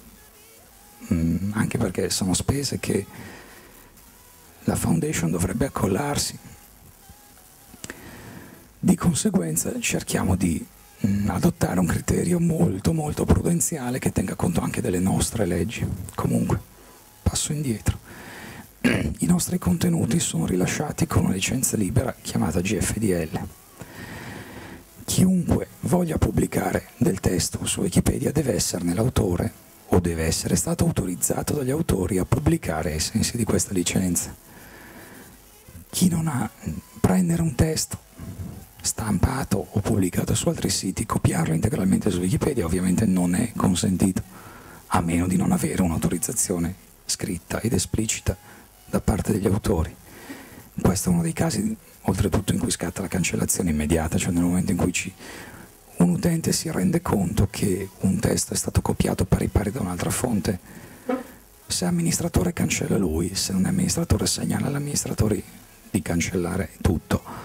anche perché sono spese che la Foundation dovrebbe accollarsi. Di conseguenza cerchiamo di adottare un criterio molto molto prudenziale che tenga conto anche delle nostre leggi. Comunque, passo indietro. I nostri contenuti sono rilasciati con una licenza libera chiamata GFDL. Chiunque voglia pubblicare del testo su Wikipedia deve esserne l'autore o deve essere stato autorizzato dagli autori a pubblicare ai sensi di questa licenza. Chi non ha, prendere un testo stampato o pubblicato su altri siti, copiarlo integralmente su Wikipedia ovviamente non è consentito, a meno di non avere un'autorizzazione scritta ed esplicita da parte degli autori. Questo è uno dei casi, oltretutto, in cui scatta la cancellazione immediata, cioè nel momento in cui un utente si rende conto che un testo è stato copiato pari pari da un'altra fonte. Se è amministratore cancella lui, se non è amministratore segnala all'amministratore di cancellare tutto.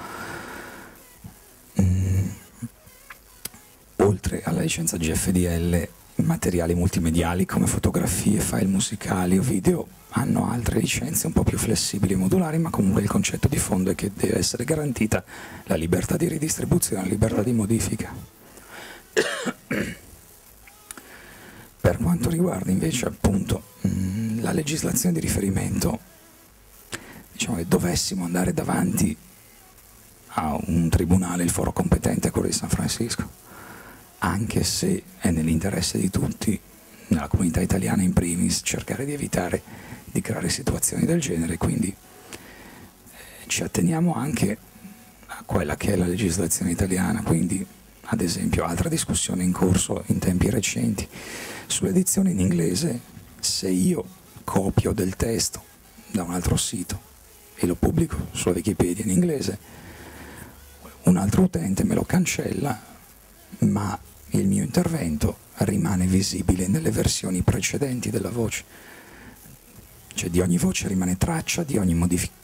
Oltre alla licenza GFDL, materiali multimediali come fotografie, file musicali o video hanno altre licenze un po' più flessibili e modulari, ma comunque il concetto di fondo è che deve essere garantita la libertà di ridistribuzione, la libertà di modifica. Per quanto riguarda invece appunto la legislazione di riferimento, diciamo che dovessimo andare davanti a un tribunale, il foro competente è quello di San Francisco, anche se è nell'interesse di tutti, nella comunità italiana in primis, cercare di evitare di creare situazioni del genere, quindi ci atteniamo anche a quella che è la legislazione italiana. Quindi, ad esempio, altra discussione in corso in tempi recenti sull'edizione in inglese: se io copio del testo da un altro sito e lo pubblico sulla Wikipedia in inglese, un altro utente me lo cancella, ma il mio intervento rimane visibile nelle versioni precedenti della voce, cioè di ogni voce rimane traccia di ogni modifica.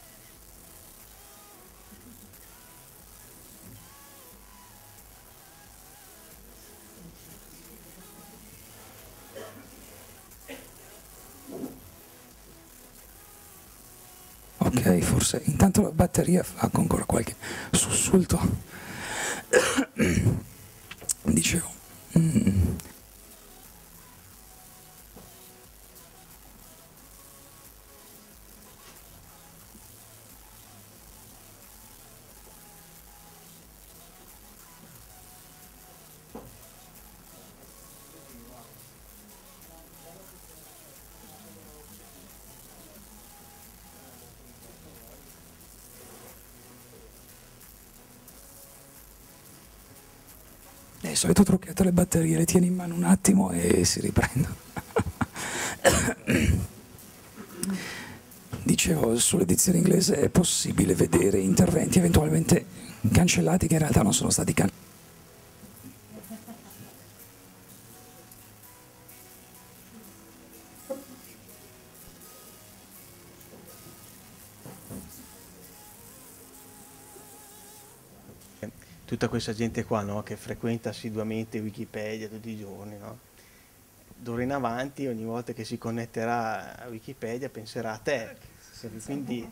Ok, forse intanto la batteria fa ancora qualche sussulto. Dicevo, il solito trucchetto, le batterie le tieni in mano un attimo e si riprendono. Dicevo, sull'edizione inglese è possibile vedere interventi eventualmente cancellati che in realtà non sono stati cancellati. Tutta questa gente qua, no, che frequenta assiduamente Wikipedia tutti i giorni, no? D'ora in avanti, ogni volta che si connetterà a Wikipedia, penserà a te. Quindi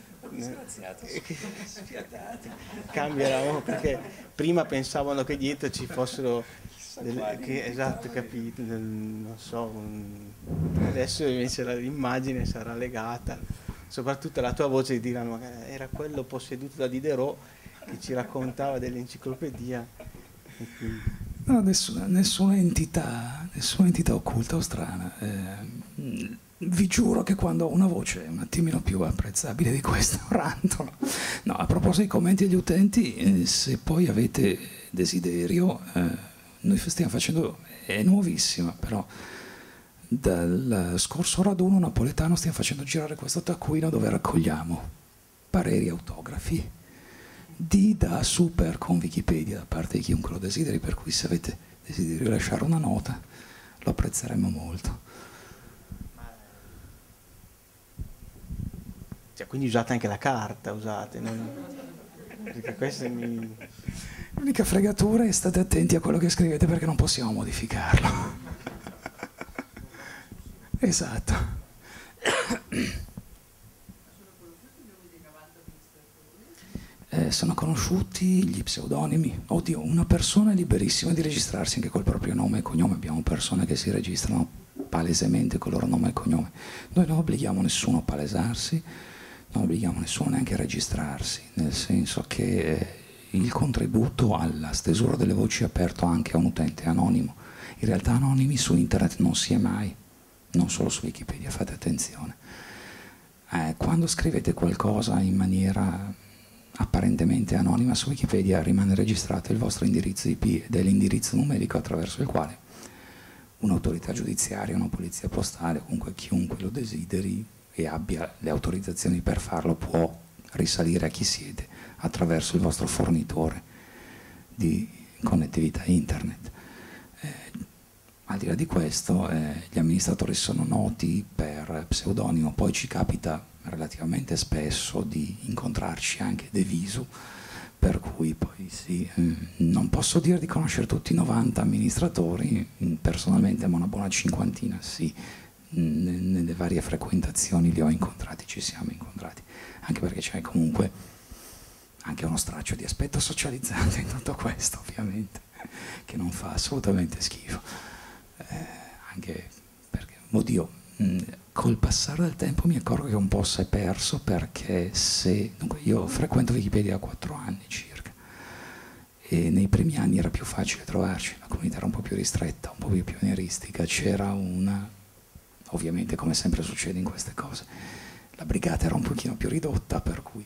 cambierà, perché prima pensavano che dietro ci fossero esatto, capito, non so, adesso invece l'immagine sarà legata, soprattutto la tua voce diranno era quello posseduto da Diderot che ci raccontava dell'enciclopedia. No, nessuna entità occulta o strana. Vi giuro che quando ho una voce un attimino più apprezzabile di questa rantolo. No, a proposito dei commenti agli utenti, se poi avete desiderio, noi stiamo facendo, è nuovissima, però dal scorso raduno napoletano stiamo facendo girare questo taccuino dove raccogliamo pareri, autografi da super con Wikipedia da parte di chiunque lo desideri, per cui se avete desiderio di lasciare una nota lo apprezzeremmo molto. Cioè, quindi usate anche la carta, perché questo L'unica fregatura è state attenti a quello che scrivete perché non possiamo modificarlo. Esatto. Sono conosciuti gli pseudonimi. Oddio, una persona è liberissima di registrarsi anche col proprio nome e cognome. Abbiamo persone che si registrano palesemente col loro nome e cognome. Noi non obblighiamo nessuno a palesarsi, non obblighiamo nessuno neanche a registrarsi, nel senso che il contributo alla stesura delle voci è aperto anche a un utente anonimo. In realtà anonimi su internet non si è mai, non solo su Wikipedia, fate attenzione. Quando scrivete qualcosa in maniera apparentemente anonima su Wikipedia rimane registrato il vostro indirizzo IP ed è l'indirizzo numerico attraverso il quale un'autorità giudiziaria, una polizia postale, comunque chiunque lo desideri e abbia le autorizzazioni per farlo può risalire a chi siete attraverso il vostro fornitore di connettività internet. Al di là di questo, gli amministratori sono noti per pseudonimo, poi ci capita relativamente spesso di incontrarci anche de visu, per cui poi sì, non posso dire di conoscere tutti i 90 amministratori, personalmente ma una buona cinquantina sì, nelle varie frequentazioni li ho incontrati, ci siamo incontrati, anche perché c'è comunque anche uno straccio di aspetto socializzante in tutto questo, ovviamente, che non fa assolutamente schifo, anche perché, oddio, col passare del tempo mi accorgo che un po' si è perso, perché dunque io frequento Wikipedia da 4 anni circa e nei primi anni era più facile trovarci, la comunità era un po' più ristretta, un po' più pionieristica, c'era ovviamente come sempre succede in queste cose, la brigata era un pochino più ridotta, per cui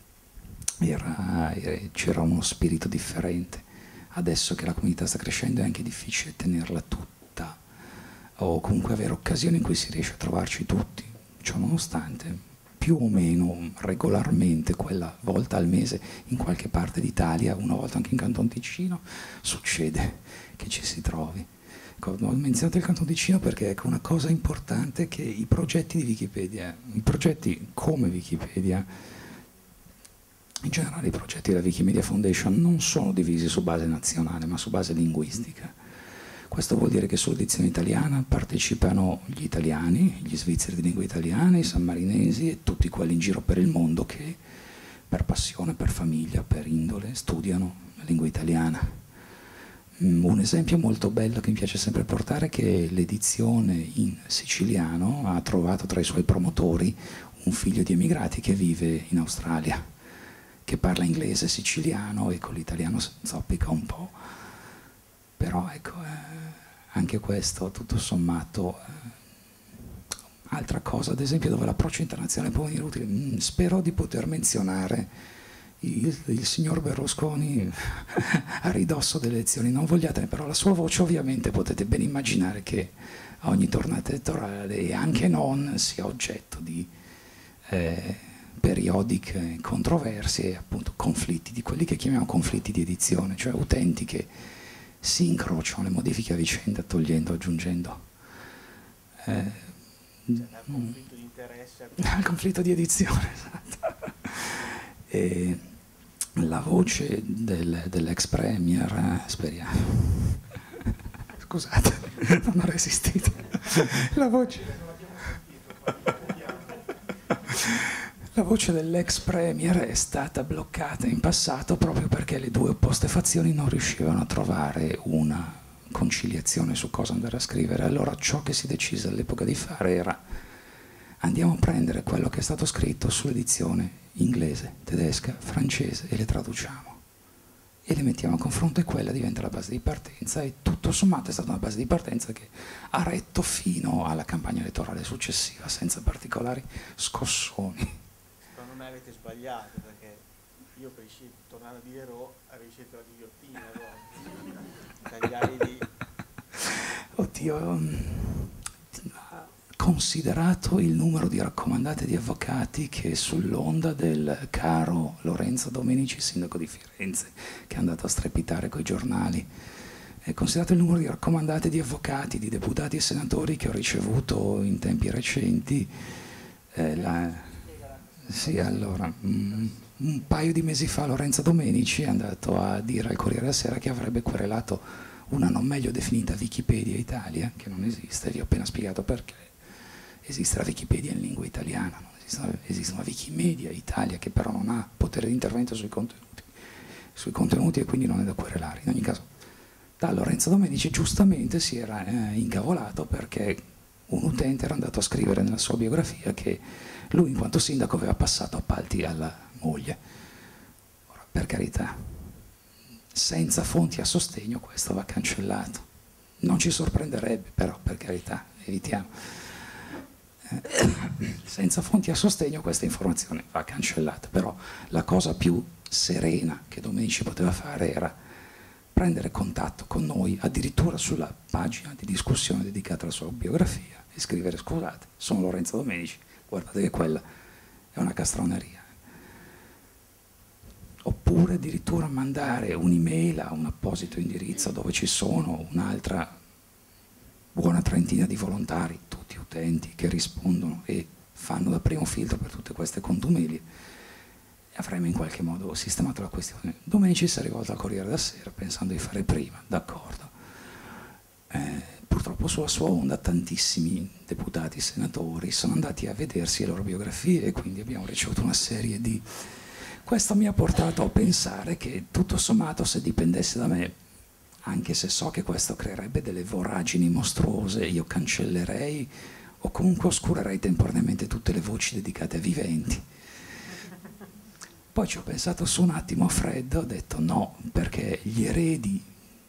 c'era uno spirito differente. Adesso che la comunità sta crescendo è anche difficile tenerla tutta, o comunque avere occasioni in cui si riesce a trovarci tutti. Ciò nonostante, più o meno regolarmente, quella volta al mese in qualche parte d'Italia, una volta anche in Canton Ticino, succede che ci si trovi. Ho menzionato il Canton Ticino perché ecco, una cosa importante è che i progetti di Wikipedia, i progetti come Wikipedia, in generale i progetti della Wikimedia Foundation non sono divisi su base nazionale ma su base linguistica. Questo vuol dire che sull'edizione italiana partecipano gli italiani, gli svizzeri di lingua italiana, i sammarinesi e tutti quelli in giro per il mondo che per passione, per famiglia, per indole studiano la lingua italiana. Un esempio molto bello che mi piace sempre portare è che l'edizione in siciliano ha trovato tra i suoi promotori un figlio di emigrati che vive in Australia, che parla inglese, siciliano e con l'italiano zoppica un po'. Però ecco, anche questo tutto sommato, altra cosa ad esempio dove l'approccio internazionale può venire utile, spero di poter menzionare il signor Berlusconi a ridosso delle elezioni, non vogliatene, però la sua voce ovviamente potete ben immaginare che a ogni tornata elettorale e anche non sia oggetto di periodiche controversie e appunto conflitti, di quelli che chiamiamo conflitti di edizione, cioè utenti che si incrociano le modifiche a vicenda togliendo, aggiungendo. Cioè, dal conflitto di interesse al conflitto di edizione, esatto. E la voce dell'ex premier, speriamo, scusate, non ho resistito, la voce dell'ex premier è stata bloccata in passato proprio perché le due opposte fazioni non riuscivano a trovare una conciliazione su cosa andare a scrivere. Allora ciò che si decise all'epoca di fare era: andiamo a prendere quello che è stato scritto sull'edizione inglese, tedesca, francese e le traduciamo e le mettiamo a confronto e quella diventa la base di partenza, e tutto sommato è stata una base di partenza che ha retto fino alla campagna elettorale successiva senza particolari scossoni. Non avete sbagliato, perché io tornando a dire Ro avrei scelto la ghigliottina, tagliare lì. Oddio, considerato il numero di raccomandate di avvocati che sull'onda del caro Lorenzo Domenici, sindaco di Firenze, che è andato a strepitare coi giornali, considerato il numero di raccomandate di avvocati, di deputati e senatori che ho ricevuto in tempi recenti, Sì, allora, un paio di mesi fa Lorenzo Domenici è andato a dire al Corriere della Sera che avrebbe querelato una non meglio definita Wikipedia Italia, che non esiste, vi ho appena spiegato perché. Esiste la Wikipedia in lingua italiana, non esiste una Wikimedia Italia che però non ha potere di intervento sui contenuti e quindi non è da querelare. In ogni caso, da Lorenzo Domenici giustamente si era incavolato perché un utente era andato a scrivere nella sua biografia che lui in quanto sindaco aveva passato appalti alla moglie. Ora, per carità, senza fonti a sostegno questo va cancellato. Non ci sorprenderebbe, però per carità, evitiamo. Senza fonti a sostegno questa informazione va cancellata, però la cosa più serena che Domenici poteva fare era prendere contatto con noi addirittura sulla pagina di discussione dedicata alla sua biografia e scrivere: scusate, sono Lorenzo Domenici, guardate che quella è una castroneria. Oppure addirittura mandare un'email a un apposito indirizzo dove ci sono un'altra buona trentina di volontari, tutti utenti, che rispondono e fanno da primo filtro per tutte queste contumelie, e avremmo in qualche modo sistemato la questione. Domenici si è rivolto al Corriere della Sera pensando di fare prima, d'accordo. Purtroppo sulla sua onda tantissimi deputati, senatori sono andati a vedersi le loro biografie e quindi abbiamo ricevuto una serie di... Questo mi ha portato a pensare che tutto sommato, se dipendesse da me, anche se so che questo creerebbe delle voragini mostruose, io cancellerei o comunque oscurerei temporaneamente tutte le voci dedicate a viventi. Poi ci ho pensato su un attimo a freddo, ho detto no, perché gli eredi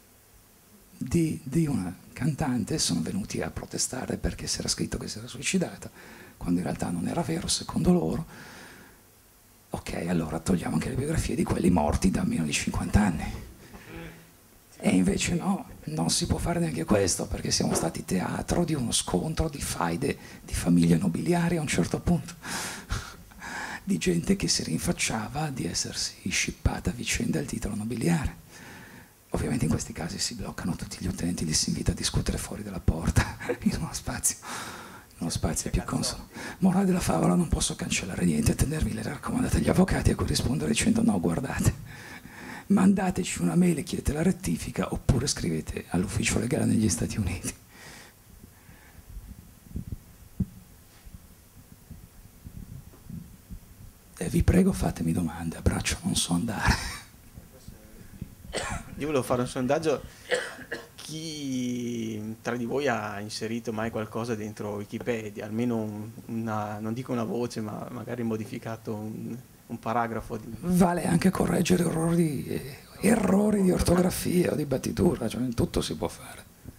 di una cantante sono venuti a protestare perché si era scritto che si era suicidata, quando in realtà non era vero, secondo loro. Ok, allora togliamo anche le biografie di quelli morti da meno di 50 anni. E invece no, non si può fare neanche questo, perché siamo stati teatro di uno scontro di faide di famiglie nobiliari a un certo punto, di gente che si rinfacciava di essersi scippata a vicenda il titolo nobiliare. Ovviamente in questi casi si bloccano tutti gli utenti, li si invita a discutere fuori dalla porta, in uno spazio più consono. Morale della favola: non posso cancellare niente e tenervi le raccomandate agli avvocati a cui rispondere dicendo no, guardate, mandateci una mail e chiedete la rettifica oppure scrivete all'ufficio legale negli Stati Uniti. E vi prego, fatemi domande, a braccio non so andare. Io volevo fare un sondaggio: chi tra di voi ha inserito mai qualcosa dentro Wikipedia, almeno non dico una voce, ma magari modificato un paragrafo Vale anche correggere errori di ortografia o di battitura, cioè tutto si può fare.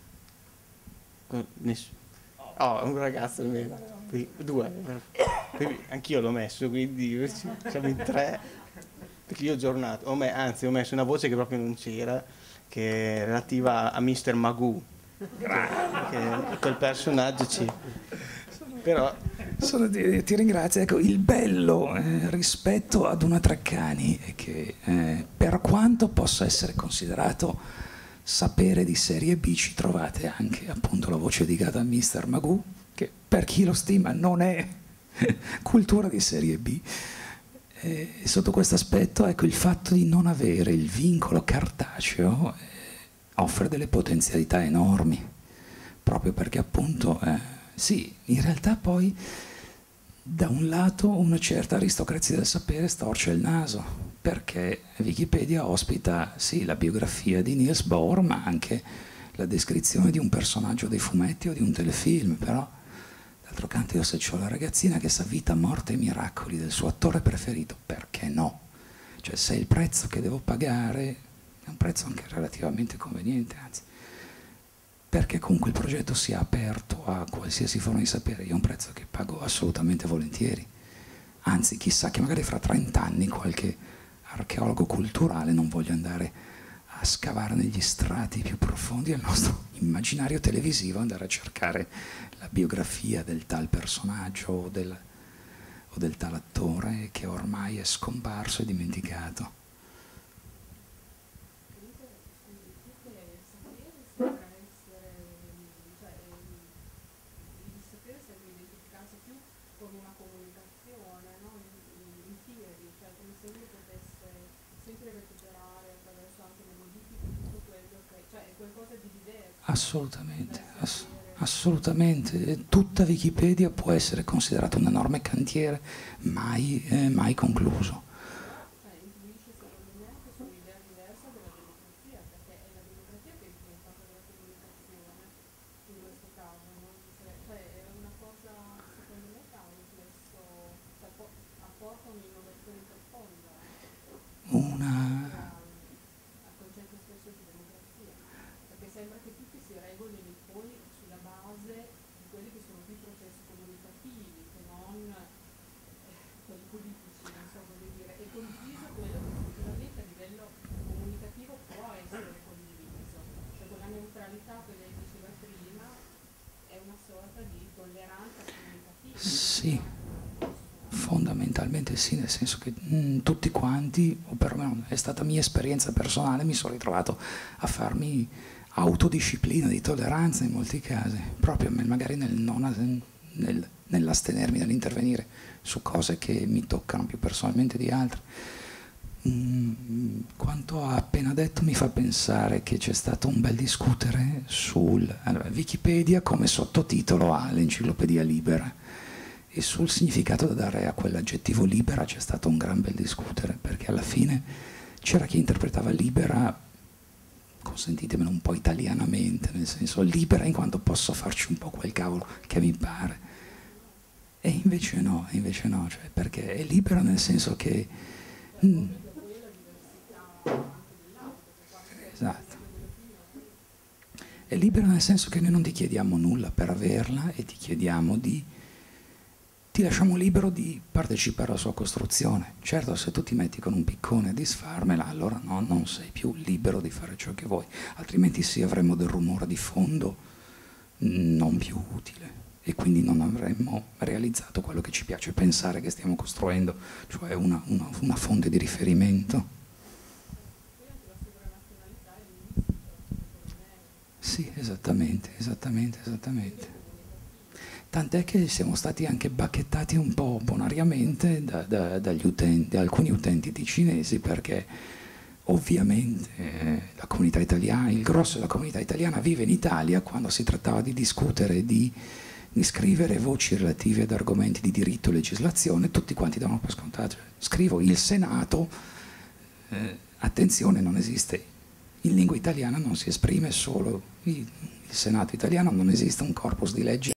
Oh, un ragazzo almeno, due, anch'io l'ho messo, quindi siamo in tre. Perché io ho aggiornato, ho messo una voce che proprio non c'era, che è relativa a Mr. Magoo, che quel personaggio però... Ti ringrazio. Ecco, il bello rispetto ad una Treccani è che per quanto possa essere considerato sapere di serie B, ci trovate anche appunto la voce dedicata a Mr. Magoo, che per chi lo stima non è cultura di serie B. E sotto questo aspetto, ecco, il fatto di non avere il vincolo cartaceo offre delle potenzialità enormi, proprio perché appunto sì, in realtà poi da un lato una certa aristocrazia del sapere storce il naso, perché Wikipedia ospita sì la biografia di Niels Bohr, ma anche la descrizione di un personaggio dei fumetti o di un telefilm. Però d'altro canto io, se c'ho la ragazzina che sa vita, morte e miracoli del suo attore preferito, perché no? Cioè, se il prezzo che devo pagare è un prezzo anche relativamente conveniente, anzi, perché comunque il progetto sia aperto a qualsiasi forma di sapere, io è un prezzo che pago assolutamente volentieri. Anzi, chissà che magari fra 30 anni qualche archeologo culturale non voglia andare a scavare negli strati più profondi del nostro immaginario televisivo, andare a cercare la biografia del tal personaggio o del tal attore che ormai è scomparso e dimenticato. Assolutamente, assolutamente. Tutta Wikipedia può essere considerata un enorme cantiere mai concluso. Una... Sembra che tutti si regolino poi sulla base di quelli che sono più processi comunicativi che non quelli politici, non so come dire, e condiviso quello che effettivamente a livello comunicativo può essere condiviso, cioè quella neutralità che lei diceva prima è una sorta di tolleranza comunicativa. Sì, fondamentalmente sì, nel senso che tutti quanti, o perlomeno è stata mia esperienza personale, mi sono ritrovato a farmi autodisciplina di tolleranza in molti casi, proprio magari nell'astenermi dall'intervenire su cose che mi toccano più personalmente di altre. Quanto ha appena detto mi fa pensare che c'è stato un bel discutere sul Wikipedia come sottotitolo all'enciclopedia libera e sul significato da dare a quell'aggettivo libera c'è stato un gran bel discutere, perché alla fine c'era chi interpretava libera, consentitemelo un po' italianamente, nel senso libera in quanto posso farci un po' quel cavolo che mi pare, e invece no, cioè perché è libera nel senso che esatto, è libera nel senso che noi non ti chiediamo nulla per averla e ti lasciamo libero di partecipare alla sua costruzione. Certo, se tu ti metti con un piccone a disfarmela, allora no, non sei più libero di fare ciò che vuoi, altrimenti sì, avremmo del rumore di fondo non più utile e quindi non avremmo realizzato quello che ci piace pensare che stiamo costruendo, cioè una fonte di riferimento. Sì, esattamente. Tant'è che siamo stati anche bacchettati un da alcuni utenti cinesi, perché ovviamente la comunità italiana, il grosso della comunità italiana vive in Italia. Quando si trattava di discutere, di scrivere voci relative ad argomenti di diritto e legislazione, tutti quanti davano per scontato. Cioè, scrivo il Senato, attenzione, non esiste, in lingua italiana non si esprime solo il Senato italiano, non esiste un corpus di leggi